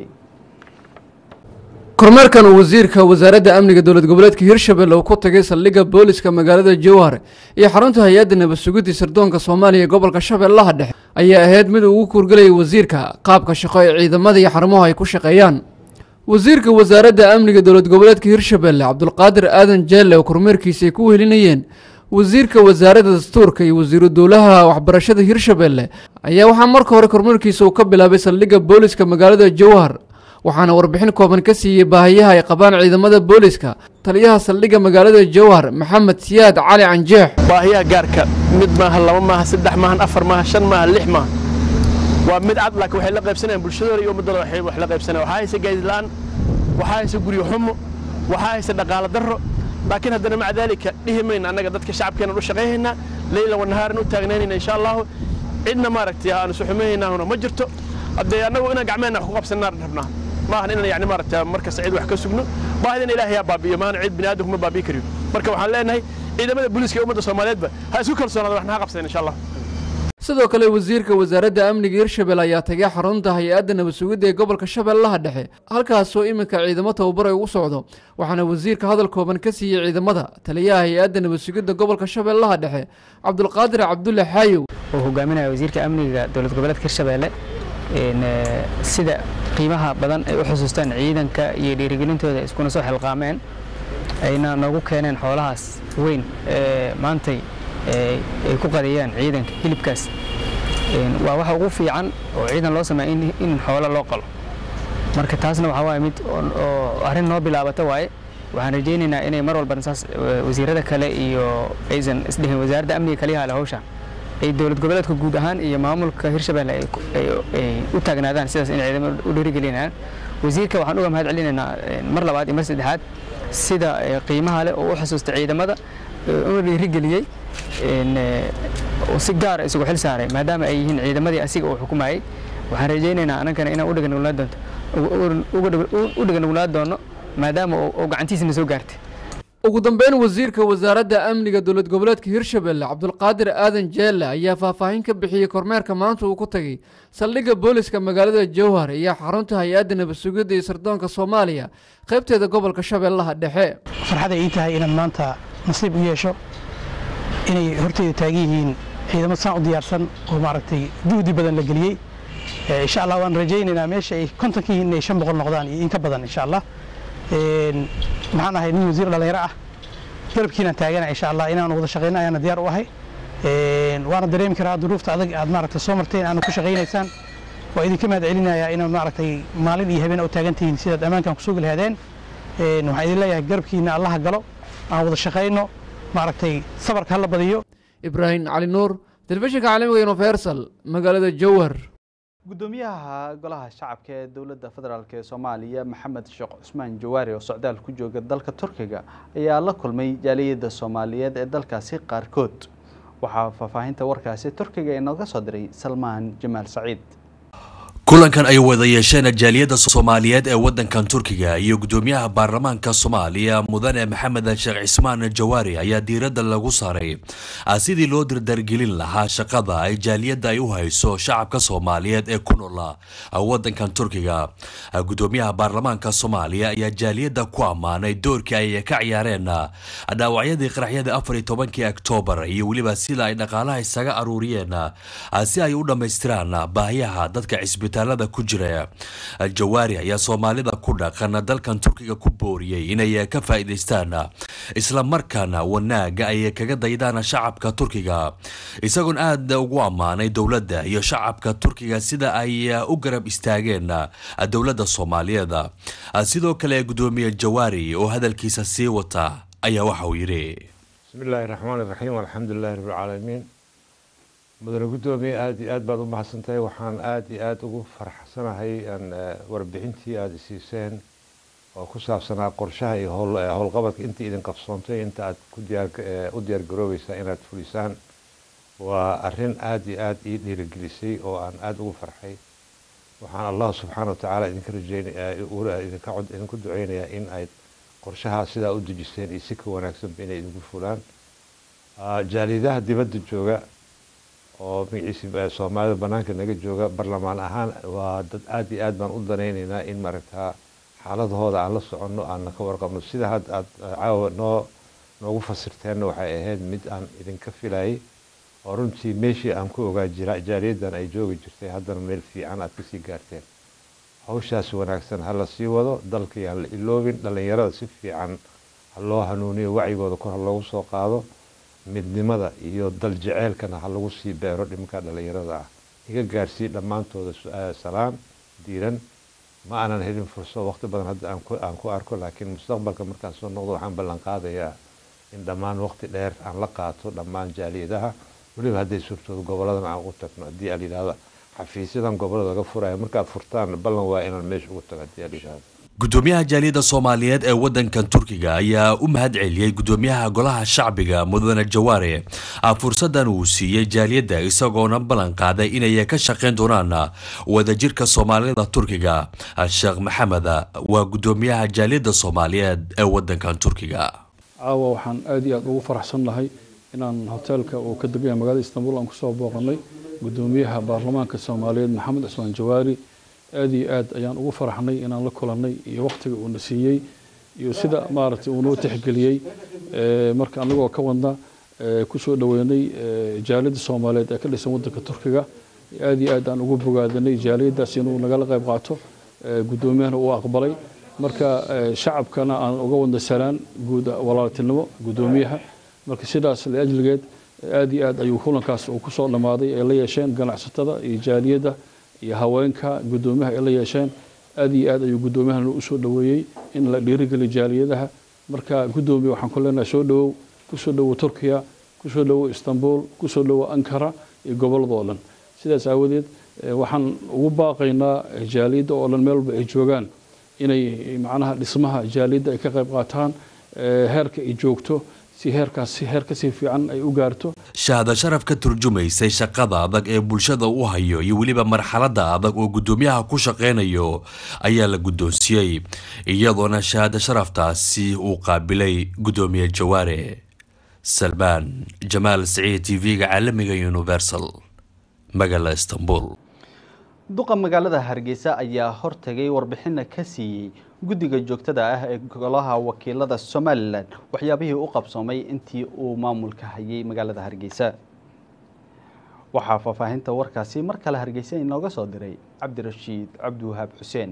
kormeerkan wasiirka wasaaradda amniga dowlad goboleedka Hirshabelle oo ku tagay saldhigga booliska magaalada Jowhar iyo xarunta hay'adda nabad sugidda sirdoonka Soomaaliya gobolka Shabeellaha Dhexe ayaa ahayd mid uu ku kurgalay wasiirka qaabka shaqo ee ciidamada iyo xarumaha ay ku shaqeeyaan wasiirka wasaaradda amniga dowlad goboleedka Hirshabelle Cabdulqaadir Aadan Jeelle oo kormeerkiisa ku welinayeen wasiirka wasaaradda dastuurka iyo wasiiru dowlaha waxbarashada Hirshabelle ayaa waxa marka hore kormeerkiisa uu ka bilaabay saldhigga booliska magaalada Jowhar waxaana warbixin kooban ka siiyay baahiyaha ay qabaan ciidamada booliska taliyaha saldhigga magaalada Jowhar Maxamed Siyaad Cali Canjeex baahiyaha gaarka mid maaha laba maaha saddex maaha afar maaha shan maaha lix maaha waa mid cad laakiin waxay la qaybsanayaan bulshadooda iyo ummadooda waxay wax la qaybsanayaan waxa haysa gaadiid la'aan waxa haysa guryo xumo waxa haysa dhaqaale darro laakiin haddana maca dalika dhihimayna annaga dadka shacabkeena u shaqeeyna leeyla wa nahaaran u taagnaanayna insha Allah cidna maaragtay aan suxumeynaa ma jirto hadda annagu ina gacmeena ku qabsanaa rabnaa ما هن يعني مرة مركز سعيد وحكي سجنه بعدين إلهي أبابي ما أنا عيد بنادم ما بابي كريم مركز وحنا لنا إذا ما البوليس كيوم ده Soomaaliyeed ba ha isku kalsoonada waxna qabsan insha Allah sidoo kale wasiirka wasaaradda amniga Hirshabelle ayaa tagay xarunta hay'adda nabad sugidda ee gobolka Shabeellaha Dhexe halkaas oo iminka ciidamo tababar ay ugu socdo waxaana wasiirka hadal kooban ka siiyay ciidamada taliyaha hay'adda nabad sugidda gobolka Shabeellaha Dhexe Cabdulqaadir Cabdulle Xaayow oo hogaaminaya wasiirka amniga dowlad goboleedka Hirshabelle in sida qiimaha badan ay u xusuustaan ciidanka iyo dhiirigelintooda iskuna soo xilqaameen ayna nagu keeneen xoolahaas weyn ee maantay ay ku qadeeyaan ciidanka hilibkaas waa waxa ugu fiican oo ciidan loo sameeyo in in xoolo loo qalo marka taasna waxa waa mid oo arrin noo bilaabata waaye waxaan rajaynaynaa inay mar walba saas wasiirada kale iyo aysan isdhihin wasaaradda amniga kaliya la hawsha ay dowlad goboleedka guud ahaan iyo maamulka hirshabelle ay u taagnaadaan sidaas in ciidamada u dhiirigelinayaan wasiirka waxaan uga mahad celinaynaa mar labaad iyo mar saddexaad sida qiimaha leh oo u xasuustay ciidamada una dhiirigeliyey oo si gaar ah isugu xil saaray maadaama ay yihiin ciidamadii asiga uu xukumayay waxaan rajaynaynaa annagana inaan u dhegannuglaan doonto u dhegannuglaan doono maadaama uu gacantiisana soo gaartay ugu dambeyn wasiirka wasaaradda amniga dowlad goboleedka hirshabelle cabdulqaadir aadan jeelle ayaa faahfaahin ka bixiyey kormeerka maanta uu ku tagay saldhigga booliska magaalada jowhar iyo xarunta hay-adda nabad sugidda iyo sirdoonka soomaaliya qaybteeda gobolka shabeellaha dhexe farxada ii tahay inaan maanta nasiib u yeesho inay horteyda taagan yihiin ciidamo saan u diyaarsan oo maaragtay juhdi badan la geliyey insha allah waan rajaynaynaa meesha ay kontonka yihiin inay shan boqol noqdaan iyo in ka badan insha allah maxaan ahay nin wasiir dhalinyaro ah garabkiinaan taagana insha allah inaan wada shaqeyno ayaana diyaar u ahay waana dareemi karaa duruufta adag aad maaragtay soo marteen aana ku shaqaynaysaan waa idinka mahad celinayaa inaad maaragtay maalin iyo habeen u taagan tihiin sidaad ammaankan kusoo lahaadeen waxaan idin leeyahay garabkiina allaha galo aan wada shaqayno maaragtay sabarka hala badiyo ibraahim cali nuur telefishinka caalamiga universal magaalada jowhar gudoomiyaha golaha shacabka ee dowladda federaalk ee Soomaaliya Maxamed Sheekh Cusmaan Jawaari oo socdaal ku jooga dalka Turkiga ayaa la kulmay jaaliyadda Soomaaliyeed ee dalkaasi qaarkood waxaa faahfaahinta warkaasi Turkiga inooga soo diray Salmaan Jamaal Saciid kulankan ay wada yeesheen jaaliyadda Soomaaliyeed ee wadankan Turkiga iyo gudoomiyaha baarlamaanka Soomaaliya mudane Maxamed Sheekh Cusmaan Jawaari ayaa diiradda lagu saaray sidii loo dirdargelin lahaa shaqada ay jaaliyadda ay u hayso shacabka Soomaaliyeed ee ku nool wadankan Turkiga gudoomiyaha baarlamaanka Soomaaliya ayaa jaaliyadda ku amaanay doorkii ay ka ciyaareen dhaawacyadii qaraxyada afar iyo tobankii Oktoobar iyo waliba sida ay dhaqaalaha isaga aruuriyeen si ay u dhameystiraan baahiyaha dadka isbitaalada ku jira Jawaari ayaa Soomaalida ku dhaqan dalkan Turkiga ku booriyay inay ka faa'iideystaan isla markaana wanaaga ay kaga daydaan shacabka Turkiga isagoon aad ugu amaanay dawladda iyo shacabka Turkiga sida ay u garab istaageen dawladda Soomaaliyeed sidoo kale gudoomiye Jawaari oo hadalkiisa sii wata ayaa waxa uu yiri bismillaahir rahmaanir rahiim walxamdulillaahi rabbil caalamiin mudane gudoomiye aad iyo aad baad u mahadsantahay waxaan aad iyo aad ugu faraxsanahay aan warbixintii aad siiseen oo ku saabsanaa qorshaha iyo howlqabadka intii idin qabsoontay inta aad ku diyaar u diyaar garoobaysaa inaad fulisaan waa arrin aad iyo aad ii dhiirigelisay oo aan aad ugu farxay waxaan allah subxaana wa tacaala idinka rajeynayaa idinka cod idinku duceynayaa in ay qorshaha sidaa u dejiseen iyo si ka wanaagsanba inay idinku fulaan jaaliyadaha dibadda jooga oo magaciisa Soomaalida banaanka naga jooga barlamaan ahaan waa dad aad iyo aad baan u danaynaynaa in maaragtaa xaaladooda aan la soconno aan ka warqabno sida had aad caawa noo noogu fasirteen waxay ahayd mid aan idinka filayay oo runtii meeshii aan ku ogaa jira jaaliyaddan ay joogi jirtay haddana meel fiican aad kasii gaarteen hawshaas wanaagsan ha la sii wado dalkii aan la iloobin dhallinyarada si fiican ha loo hanuuniyo wacyigooda kor ha loogu soo qaado midnimada iyo dal jaceelkana ha lagu sii beero dhimka dhalinyarada ah iga gaarsii dhammaantooda salaan diiran ma aanan helin fursado waqti badan hadda aan ku aan ku arko laakiin mustaqbalka markaan soo noqdo waxaan ballan qaadayaa in dhammaan waqti dheer aan la qaato dhammaan jaaliyadaha waliba hadday suurtoodo goboladan aan ugu tagno haddii aan yidhaahdo xafiisyadan gobolada laga furaya markaad furtaan ballan waa inaan meesha ugu tago haddii aan yidhaahdo gudoomiyaha jaaliyadda Soomaaliyeed ee wadankan Turkiga ayaa u mahad celiyay gudoomiyaha golaha shacbiga mudane Jawaari fursadan uu siiyay jaaliyadda isagoona ballan qaaday inay ka shaqeyn doonaan wadajirka Soomaalida Turkiga Sheekh Maxamed waa gudoomiyaha jaaliyadda Soomaaliyeed ee wadankan Turkiga caawa waxaan aad iyo aad ugu faraxsanahay inaan hotelka oo ka degay magaalada Istanbul aan ku soo booqanay gudoomiyaha baarlamaanka Soomaaliyeed Maxamed Cusmaan Jawaari aad iyo aad ayaan ugu faraxnay inaan la kulanay iyo waqtiga uu nasiiyay iyo sida maaragtay uu noo tixgeliyay marka anagoo ka wadna ku soo dhaweynay jaaliyadda Soomaaliyeed ee ka dhisan wadanka Turkiga aad iyo aad aan ugu bogaadanay jaaliyaddaas inuu nagala qayb qaato gudoomiyahana uu aqbalay marka shacabkana aan uga wadna salaan guud walaaltinimo gudoomiyaha marka sidaas la ajligeed aad iyo aad ayuu kulankaas uu ku soo dhamaaday ee la yeesheen ganacsatada iyo jaaliyadda iyo haweenka gudoomiyaha ay la yeesheen aad iyo aad ayuu gudoomiyahana u soo dhaweeyay in la dhiirigeliyo jaaliyadaha marka gudoomiye waxaan ku leenahay soo dhawow ku soo dhawow Turkiya ku soo dhawow Istanbul ku soo dhawow Ankara iyo gobolladoo dhan sidaas aawadeed waxaan ugu baaqaynaa jaaliyadda oo dhan meel walba ay joogaan inay macnaha dhismaha jaaliyadda ay ka qayb qaataan heerka ay joogto si heerkaas si heer ka sii fiican ay u gaarto shahaado sharaf ka turjumaysay shaqada adag ee bulshada u hayo iyo weliba marxaladda adag oo guddoomiyaha ku shaqaynayo ayaa la guddoonsiiyey iyadoona shahaado sharaftaasi uu qaabilay guddoomiye jawaare salmaan jamaal siciid t v-ga caalamiga universal magaalada istanbul duqa magaalada hargeysa ayaa hortagay warbixina ka siiyey guddiga joogtada ah ee golaha wakiilada Somaliland waxyaabihii u qabsoomay intii uu maamulka hayay magaalada hargeysa waxaa faahfaahinta warkaasi mar kale hargeysa inooga soo diray cabdirashiid cabdiwahaab xuseen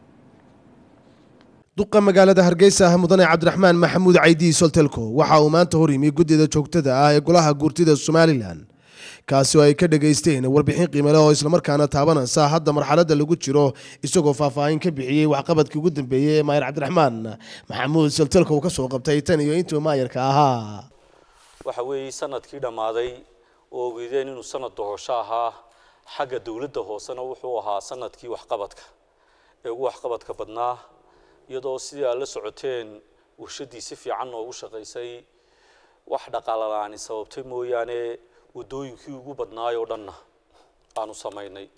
duqa magaalada hargeysa mudane cabdiraxmaan maxamuud caydi soltelko waxa uu maanta hor yimi guddida joogtada ah ee golaha guurtida Somaliland kaasi oo ay ka dhageysteen warbixin qiimo leh oo isla markaana taabanaysa hadda marxaladda lagu jiro isagoo faahfaahin ka bixiyay waxqabadkii ugu dambeeyay ee maayir cabdiraxmaan maxamuud soltelko uu ka soo qabtay tan iyo intii maayirka ahaa waxa weeye sanadkii dhamaaday oo ogeydeen inuu sanad doorasho ahaa xagga dawladda hoosena wuxuu ahaa sanadkii waxqabadka ee ugu waxqabadka badnaa iyadoo sidii la socoteen warshadii si fiican oo ugu shaqeysay wax dhaqaale la'aan sababtay mooyaane wadooyinkii ugu badnaay oo dhanna aanu sameynay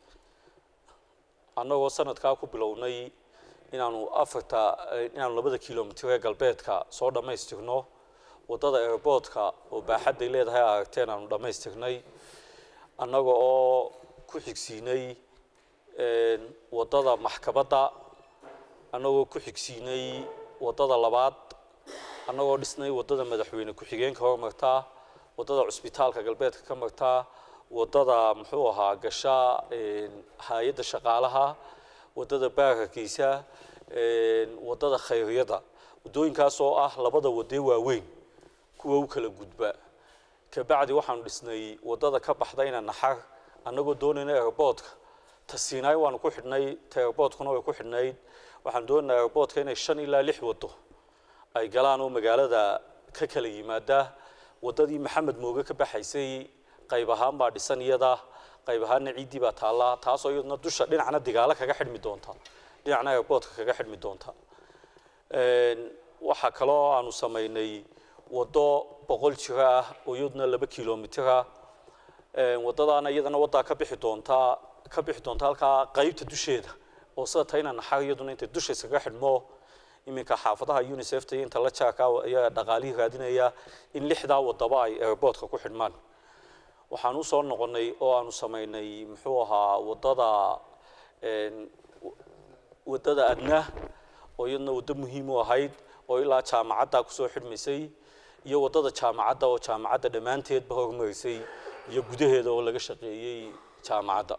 annagoo sanadkaa ku bilownay inaanu afarta inaanu labada kiiloomitir ee galbeedka soo dhammaystirno wadada airportka oo baaxad ay leedahay aragteen aanu dhammaystirnay annaga oo ku xigsiinay wadada maxkamadda annagoo ku xigsiinay wadada labaad annagoo dhisnay wadada madaxweyne ku-xigeenka hormarta wadada cusbitaalka galbeedka ka marta wadada muxuu ahaa gasha hay'adda shaqaalaha wadada baarkiisa wadada khayriyada wadooyinkaas oo ah labada wadee waaweyn kuwa u kala gudba ka bacdi waxaan dhisnay wadada ka baxdayna naxar annagoo doonayna airportka tasiinay waan ku xidhnay airportkuna way ku xidhnayd waxaan doonaynaa airportka inay shan ilaa lix wado ay galaan oo magaalada ka kala yimaada wadadii maxamed mooge ka baxaysay qayb ahaan baa dhisan iyada qayb ahaanna ciidii baa taala taasoo iyaduna dusha dhinacna digaala kaga xidhmi doonta dhinacna airportka kaga xidhmi doonta een waxa kale oo aanu sameynay wado boqol jira ah oo iyaduna laba kiiloomitir ah een wadadaana iyadana wada ka bixi doonta ka bixi doonta halka qaybta dusheeda oo sida tayna naxar iyaduna inta dusha isaga xidhmo iminka xaafadaha UNICEF ta inta la jaaka ayaa dhaqaalihi raadinaya in lixda wadaba ay airportka ku xidhmaan waxaan u soo noqonay oo aanu sameynay muxuu ahaa wadada een wadada adna oo iyaduna wada muhiim u ahayd oo ilaa jaamacadda ku soo xidhmaysay iyo wadada jaamacadda oo jaamacadda dhamaanteed ba hormarisay iyo gudaheeda oo laga shaqeeyay jaamacadda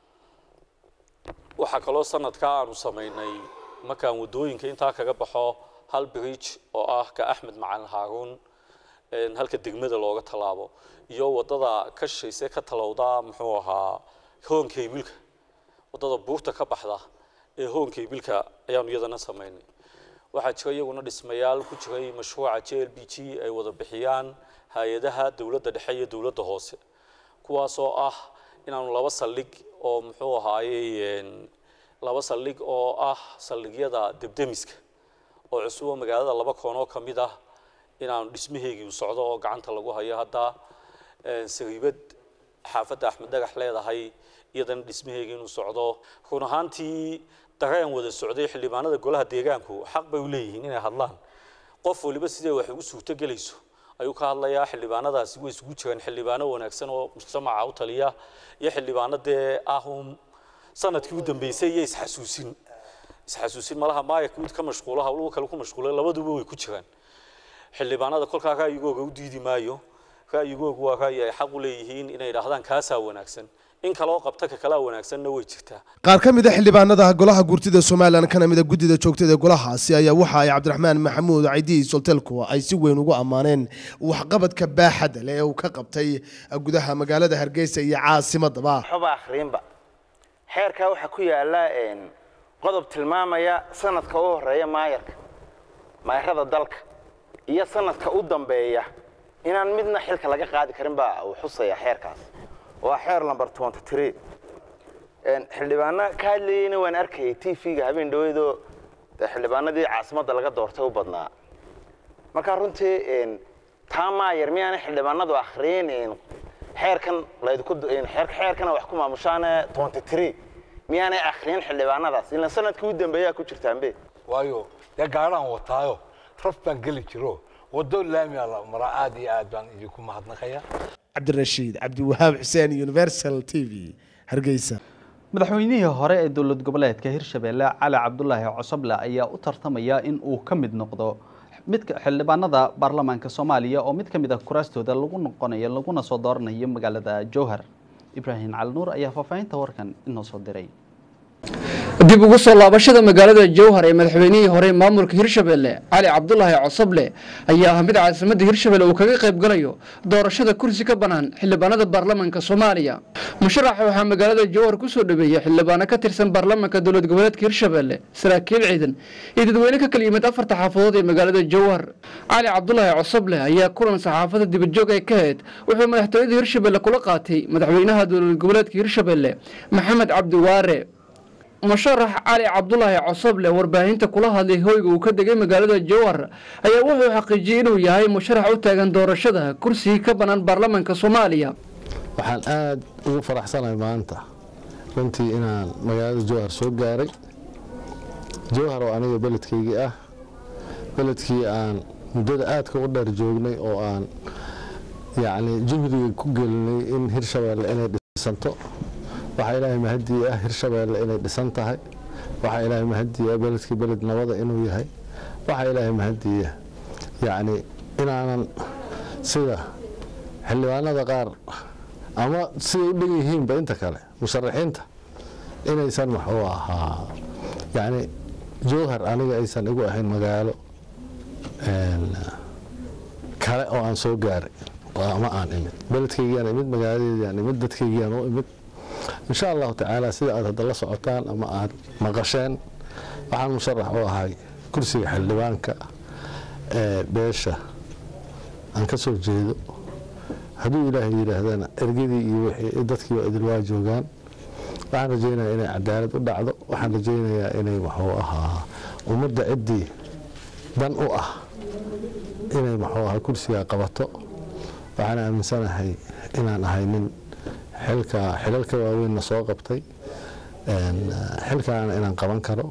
waxa kale oo sanadka aanu sameynay markaan wadooyinka inta kaga baxo hal bridge oo ah ka Axmed Macalin Haarun een halka degmada looga talaabo iyo wadada ka shayse ka talowda muxuu ahaa hoonkay bilka wadada buurta ka baxda ee hoonkay bilka ayaan iyadana sameynay waxa jira iyaguna dhismayaal ku jiray mashruuca J L B G ay wada bixiyaan hay'adaha dawladda dhexe iyo dawladda hoose kuwaas oo ah inaanu laba saldhig oo muxuu ahaayay laba saldhig oo ah saldhigyada debdemiska oo cusub magaalada laba koon oo kamid ah inaan dhismaheegii u socdo oo gacanta lagu hayo hadda sariibad xaafadda Axmed Dhagax leedahay iyadan dhismaheegii inuu socdo run ahaantii dareen wada socday xildhibaanada golaha deegaanku xaq bay u leeyihiin inay hadlaan qof waliba sidee wax ugu suurto galayso ayuu ka hadlayaa xildhibaanadaasi way isugu jiraan xildhibaano wanaagsan oo mujtamaca u taliya iyo xildhibaanada ah sanadkii u dambeysay iyo isxasuusin isxasuusin malaha maayirka mid ka mashquulaha uu kale ku mashquulay labaduba way ku jiraan xildhibaanada kolka raayigooga u diidi maayo raayigoogu waa raay ay xaq u leeyihiin inay yiraahdaan kaasa wanaagsan in kale oo qabta ka kala wanaagsanna way jirtaa qaar ka mid ah xildhibaanada golaha guurtida Soomaaliland kana mid ah guddida joogtada golahaasi ayaa waxa ay Cabdiraxmaan Maxamuud Caydi Soltelko ay si weyn ugu amaaneen waxqabadka baaxad leh ee uu ka qabtay gudaha magaalada Hargeysa iyo caasimadaba xuba akhriinba xeerka waxa ku yaala een qodob tilmaamaya sanadka u horeeya maayirka maayirada dalka iyo sanadka u dambeeya inaan midna xilka laga qaadi karin baa uu xusaya xeerkaas waa xeer number twenty-three xildhibaano ka hadlayeyna waan arkayay t v-ga habeen dhaweydoo xildhibaanadii caasimadda laga doortay u badnaa markaa runtii taa maayar miyaana xildhibaanadu akhriyin xeerkan xeerkana wax ku maamushaane twenty-three miyaanay akhriyin xildhibaanadaas ilan sanadkii u dambeeyaa ku jirtaanbe waayo dee gaadhaan wataayo raf baan geli jiro waddo laami alla mara aad iyo aad baan idinku mahadnaqaya cabdirashiid cabdiwahaab xuseen universal t v hargeysa madaxweynihii hore ee dowlad goboleedka hirshabeelle cali cabdulaahi cosoble ayaa u tartamaya in uu ka mid noqdo midka xildhibaanada baarlamaanka Soomaaliya oo mid ka mid ah kuraastooda lagu noqonayo laguna soo dooranayo magaalada Jowhar Ibrahim Cali Nuur ayaa faafahinta warkan inoo soo diray dib ugu soo laabashada magaalada Jowhar ee madaxweynihii hore maamulka Hirshabeelle Cali Cabdulaahi Cosoble ayaa mid caasimadda Hirshabeelle uu kaga qayb galayo doorashada kursi ka banaan xildhibaanada baarlamaanka Soomaaliya musharaxa waxa magaalada Jowhar ku soo dhaweeyay xildhibaano ka tirsan baarlamaanka dowlad goboleedka Hirshabeelle saraakiil ciidan iyo dadweyne ka kala yimid afarta xaafadood ee magaalada Jowhar Cali Cabdulaahi Cosoble ayaa kulan saxaafada dib joog ay ka heed wuxuu madaxtooyada Hirshabeelle kula qaatay madaxweynaha dowlad goboleedka Hirshabeelle Maxamed Cabdi Waare musharax Cali Cabdulaahi Cosoble warbaahinta kula hadlay hoyga uu ka degay magaalada Jowhar ayaa wuxuu xaqiijiyay inuu yahay musharax u taagan doorashada kursi ka banaan baarlamaanka Soomaaliya waxaan aad ugu faraxsanahay maanta runtii inaan magaalada Jowhar soo gaaray Jowhar oo aniga beledkayga ah beledkii aan muddada aadka u dheer joognay oo aan yacni juhdiga ku gelinay in Hirshabeelle inay dhisanto waxa ilaahay mahadii ah Hirshabeelle inay dhisan tahay waxa ilaahay mahadii ah beledkii beled nabada inuu yahay waxa ilaahay mahadii ah yaani inaanan sida xildhibaanada qaar ama sida u dhigihiin ba inta kale musharaxiinta inaysan wax u ahaa yaani Jowhar aniga aysan igu ahayn magaalo een kale oo aan soo gaaray ama aan imid beledkayga imid magaaladeeda imid dadkayga oo imid إن شاء الله تعالى سيدة هذا الله سعطان أما آد مقاشين وحان مشرح وهاي كرسي حلوانك بيشة أنكسر جيدو هدو إلهي إلهدانا إرقيدي يوحي إدتكي وإد الواجه وقان وحان رجينا إني عدالة ودعضو وحان رجينا إني محوها ومدى إدي دان أوه إني محوها كرسي قبطو وحان من سنة هاي إنا نهاي من xilka xilalka waaweyn soo qabtay een xilkaan inaan qaban karo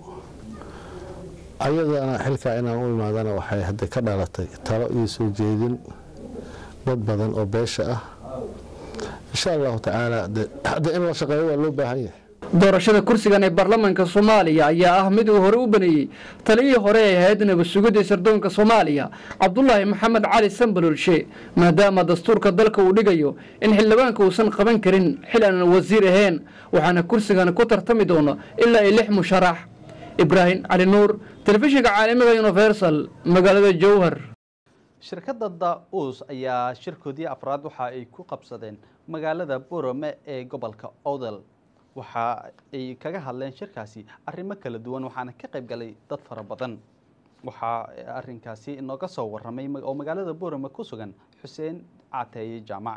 ayadana xilka inaan u imaadana waxay hadda ka dhalatay talo iyo soo jeedin dad badan oo beesha ah insha Allah taala hadda in la shaqeeyo waa loo baahan yahay doorashada kursigan ee baarlamaanka Soomaaliya ayaa ah mid uu hore u baneeyay taliyii hore ee hay'adda nabadgelyada sirdoonka Soomaaliya Cabdullaahi Maxamed Cali Sambalulshe maadaama dastuurka dalka uu dhigayo in xildhibaanka uusan qaban karin xil aan wasiir ahayn waxaana kursigan ku tartami doono ilaa lix musharax Ibrahim Cali Nuur telefishinka caalamiga Universal magaalada Jowhar shirkadda Daus ayaa shirkoodii afraad waxa ay ku qabsadeen magaalada Borome ee gobolka Awdal waxa ay kaga hadleen shirkaasi arrimo kala duwan waxaana ka qayb galay dad fara badan waxa arrinkaasi inooga soo waramay oo magaalada Borome ku sugan Xuseen Cateeye Jaamac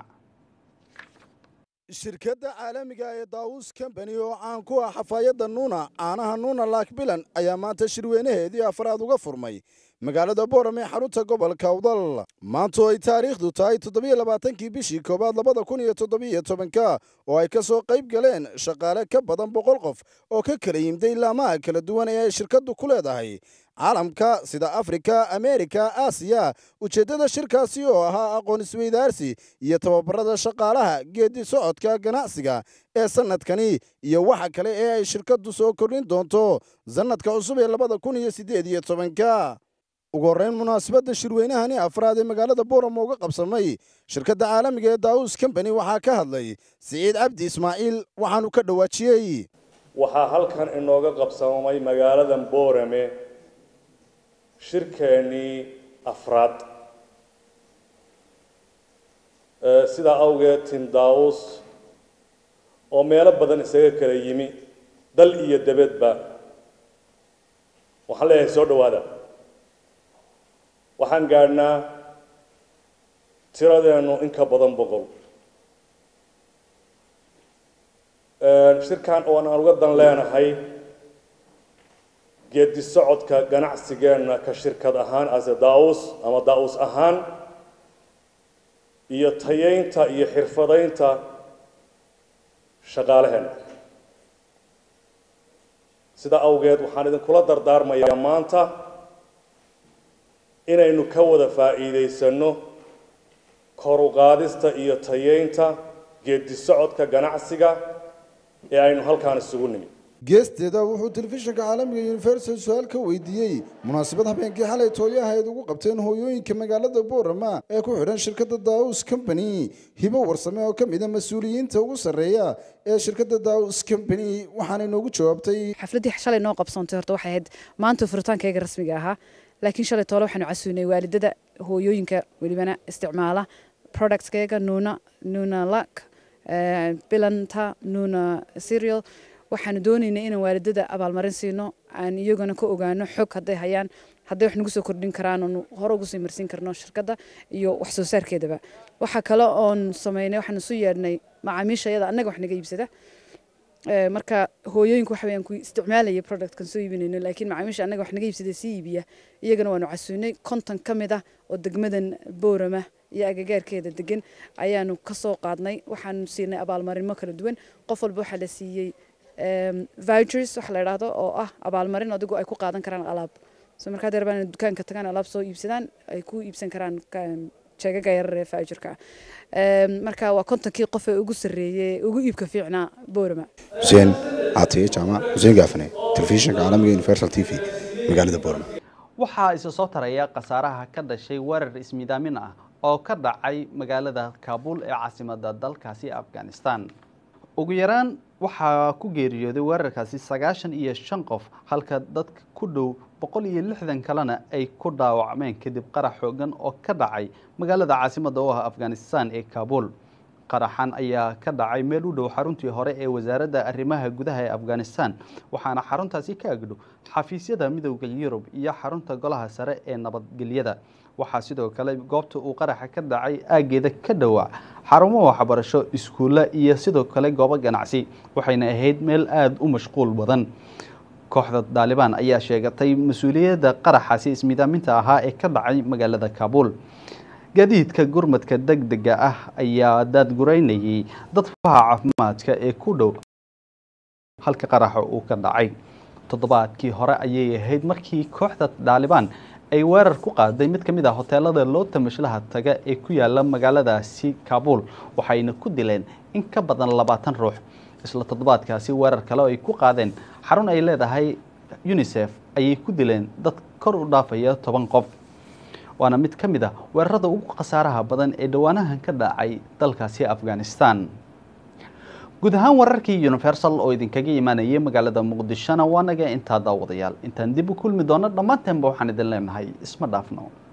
shirkadda caalamiga ee Daus Company oo aan ku ah xafaayadda Nuuna aanaha Nuuna Laakbilan ayaa maanta shirweynaheedii afraad uga furmay magaalada Borome xarunta gobolka Awdal maanta ay taariikhdu tahay toddoba iyo labaatan-kii bishii koobaad labada kun iyo toddoba iyo toban-ka oo ay ka soo qayb galeen shaqaale ka badan boqol qof oo ka kala yimday laamaha kala duwan ee ay shirkaddu ku leedahay caalamka sida Afrika, Ameerika, Aasiya ujeedada shirkaasi oo ahaa aqoon isweydaarsi iyo tababarada shaqaalaha geedi socodka ganacsiga ee sanadkani iyo waxa kale ee ay shirkaddu soo kordhin doonto sanadka cusub ee labada kun iyo siddeed iyo toban-ka ugu horreyn munaasabadda shirweynahani afraad ee magaalada Borome uga qabsamay shirkadda caalamiga ee Daus Company waxaa ka hadlay Siciid Cabdi Ismaaciil waxaanu ka dhawaajiyay waxaa halkan inooga qabsamay magaalada Borome shirkeennii afraad sida awgeed Team Daus oo meelo badan isaga kala yimi dal iyo dabadba waxaan leeyahay soo dhawaada waxaan gaadhnaa tiradeenu in ka badan boqol shirkan oo aan uga dan leenahay geedi socodka ganacsigeena ka shirkad ahaan as daawus ama daawus ahaan iyo tayeynta iyo xirfadaynta shaqaalaheena sida awgeed waxaan idin kula dardaarmayaa maanta inaynu ka wada faa'iideysano kor u qaadista iyo tayeynta geedi socodka ganacsiga ee aynu halkaan isugu nimid geesteeda wuxuu telefishinka caalamiga universal su-aal ka weydiiyey munaasabad habeenkii xalay tooyaha ay ugu qabteen hooyooyinka magaalada boorama ee ku xidhan shirkadda daawus company hibo warsame oo ka mid ah mas-uuliyiinta ugu sarreeya ee shirkadda daawus company waxaana inoogu jawaabtay xafladdii shalay noo qabsoontay horta waxay ahayd maanta furitaankayga rasmiga ahaa laakiin shalay toole waxaanu casuunay waalidada hooyooyinka welibana isticmaala productskayga nuuna nuuna lak bilanta nuuna cereal waxaanu doonaynaa inaan waalidada abaalmarin siino aan iyagana ka ogaano xog hadday hayaan hadday wax nagu soo kordhin karaan oonu hore ugu sii marsiin karno shirkadda iyo wax soo saarkeedaba waxa kale oon sameynay waxaanu soo yeedhnay macaamiisha iyada annaga wax naga iibsada marka hooyooyinku waxa weeyaan ku isticmaalaya productkan soo iibinayno laakiin macaamiisha annaga wax naga iibsada sii iibiya iyagana waanu casuunay konton ka mid ah oo degmadan boorama iyo agagaarkeeda degan ayaanu ka soo qaadnay waxaanu siinay abaalmarino kala duwan qof walba waxaa la siiyey vouchers waxa la yiraahdo oo ah abaalmarin adigu ay ku qaadan karaan alaab soo markaa darbaan dukaanka tagaan alaab soo iibsadaan ay ku iibsan karaan jeegaga yar ee voucherka marka waa kontonkii qof ee ugu sareeyay ugu iibka fiicnaa boorama Hussein Atiye Jama Hussein Gaafane telefishinka caalamiga Universal T V magaalada boorama waxaa isa soo taraya qasaaraha ka dhashay weerar ismiidaamin ah oo ka dhacay magaalada Kaabul ee caasimadda dalkaasi Afghanistan ugu yaraan waxaa ku geeriyooday weerarkaasi sagaashan iyo shan qof halka dadka ku dhow boqol iyo lixdan kalena ay ku dhaawacmeen kadib qarax xoogan oo ka dhacay magaalada caasimadda oo ah Afghanistan ee Kaabul qaraxan ayaa ka dhacay meel u dhow xaruntii hore ee wasaaradda arrimaha gudaha ee Afghanistan waxaana xaruntaasi ka agdhow xafiisyada midowga Yurub iyo xarunta golaha sare ee nabadgelyada waxaa sidoo kale goobta uu qaraxa ka dhacay aageeda ka dhawaa xarumo waxbarasho iskuulla iyo sidoo kale goobo ganacsi waxayna ahayd meel aad u mashquul badan kooxda Taliban ayaa sheegatay mas'uuliyadda qaraxaasi ismiidaaminta ahaa ee ka dhacay magaalada Kaabul gaadiidka gurmadka degdega ah ayaa daadgureynayay dadka caafimaadka ee ku dhow halka qaraxa uu ka dhacay toddobaadkii hore ayay ahayd markii kooxda Taliban ay weerar ku qaaday mid kamid ah hoteelada loo tamashlaha taga ee ku yaala magaaladaasi Kaabul waxayna ku dileen in ka badan labaatan ruux isla toddobaadkaasi weerar kale oo ay ku qaadeen xarun ay leedahay UNICEF ayay ku dileen dad kor u dhaafaya toban qof waana mid kamid ah weerarada ugu qasaaraha badan ee dhawaanahan ka dhacay dalkaasi Afghanistan guud ahaan wararkii Universal oo idinkaga imaanayay magaalada Muqdisho waa naga inta daawadayaal intaan dib u kulmi doono dhamaanteen waxaan idin leenahay isma dhaafno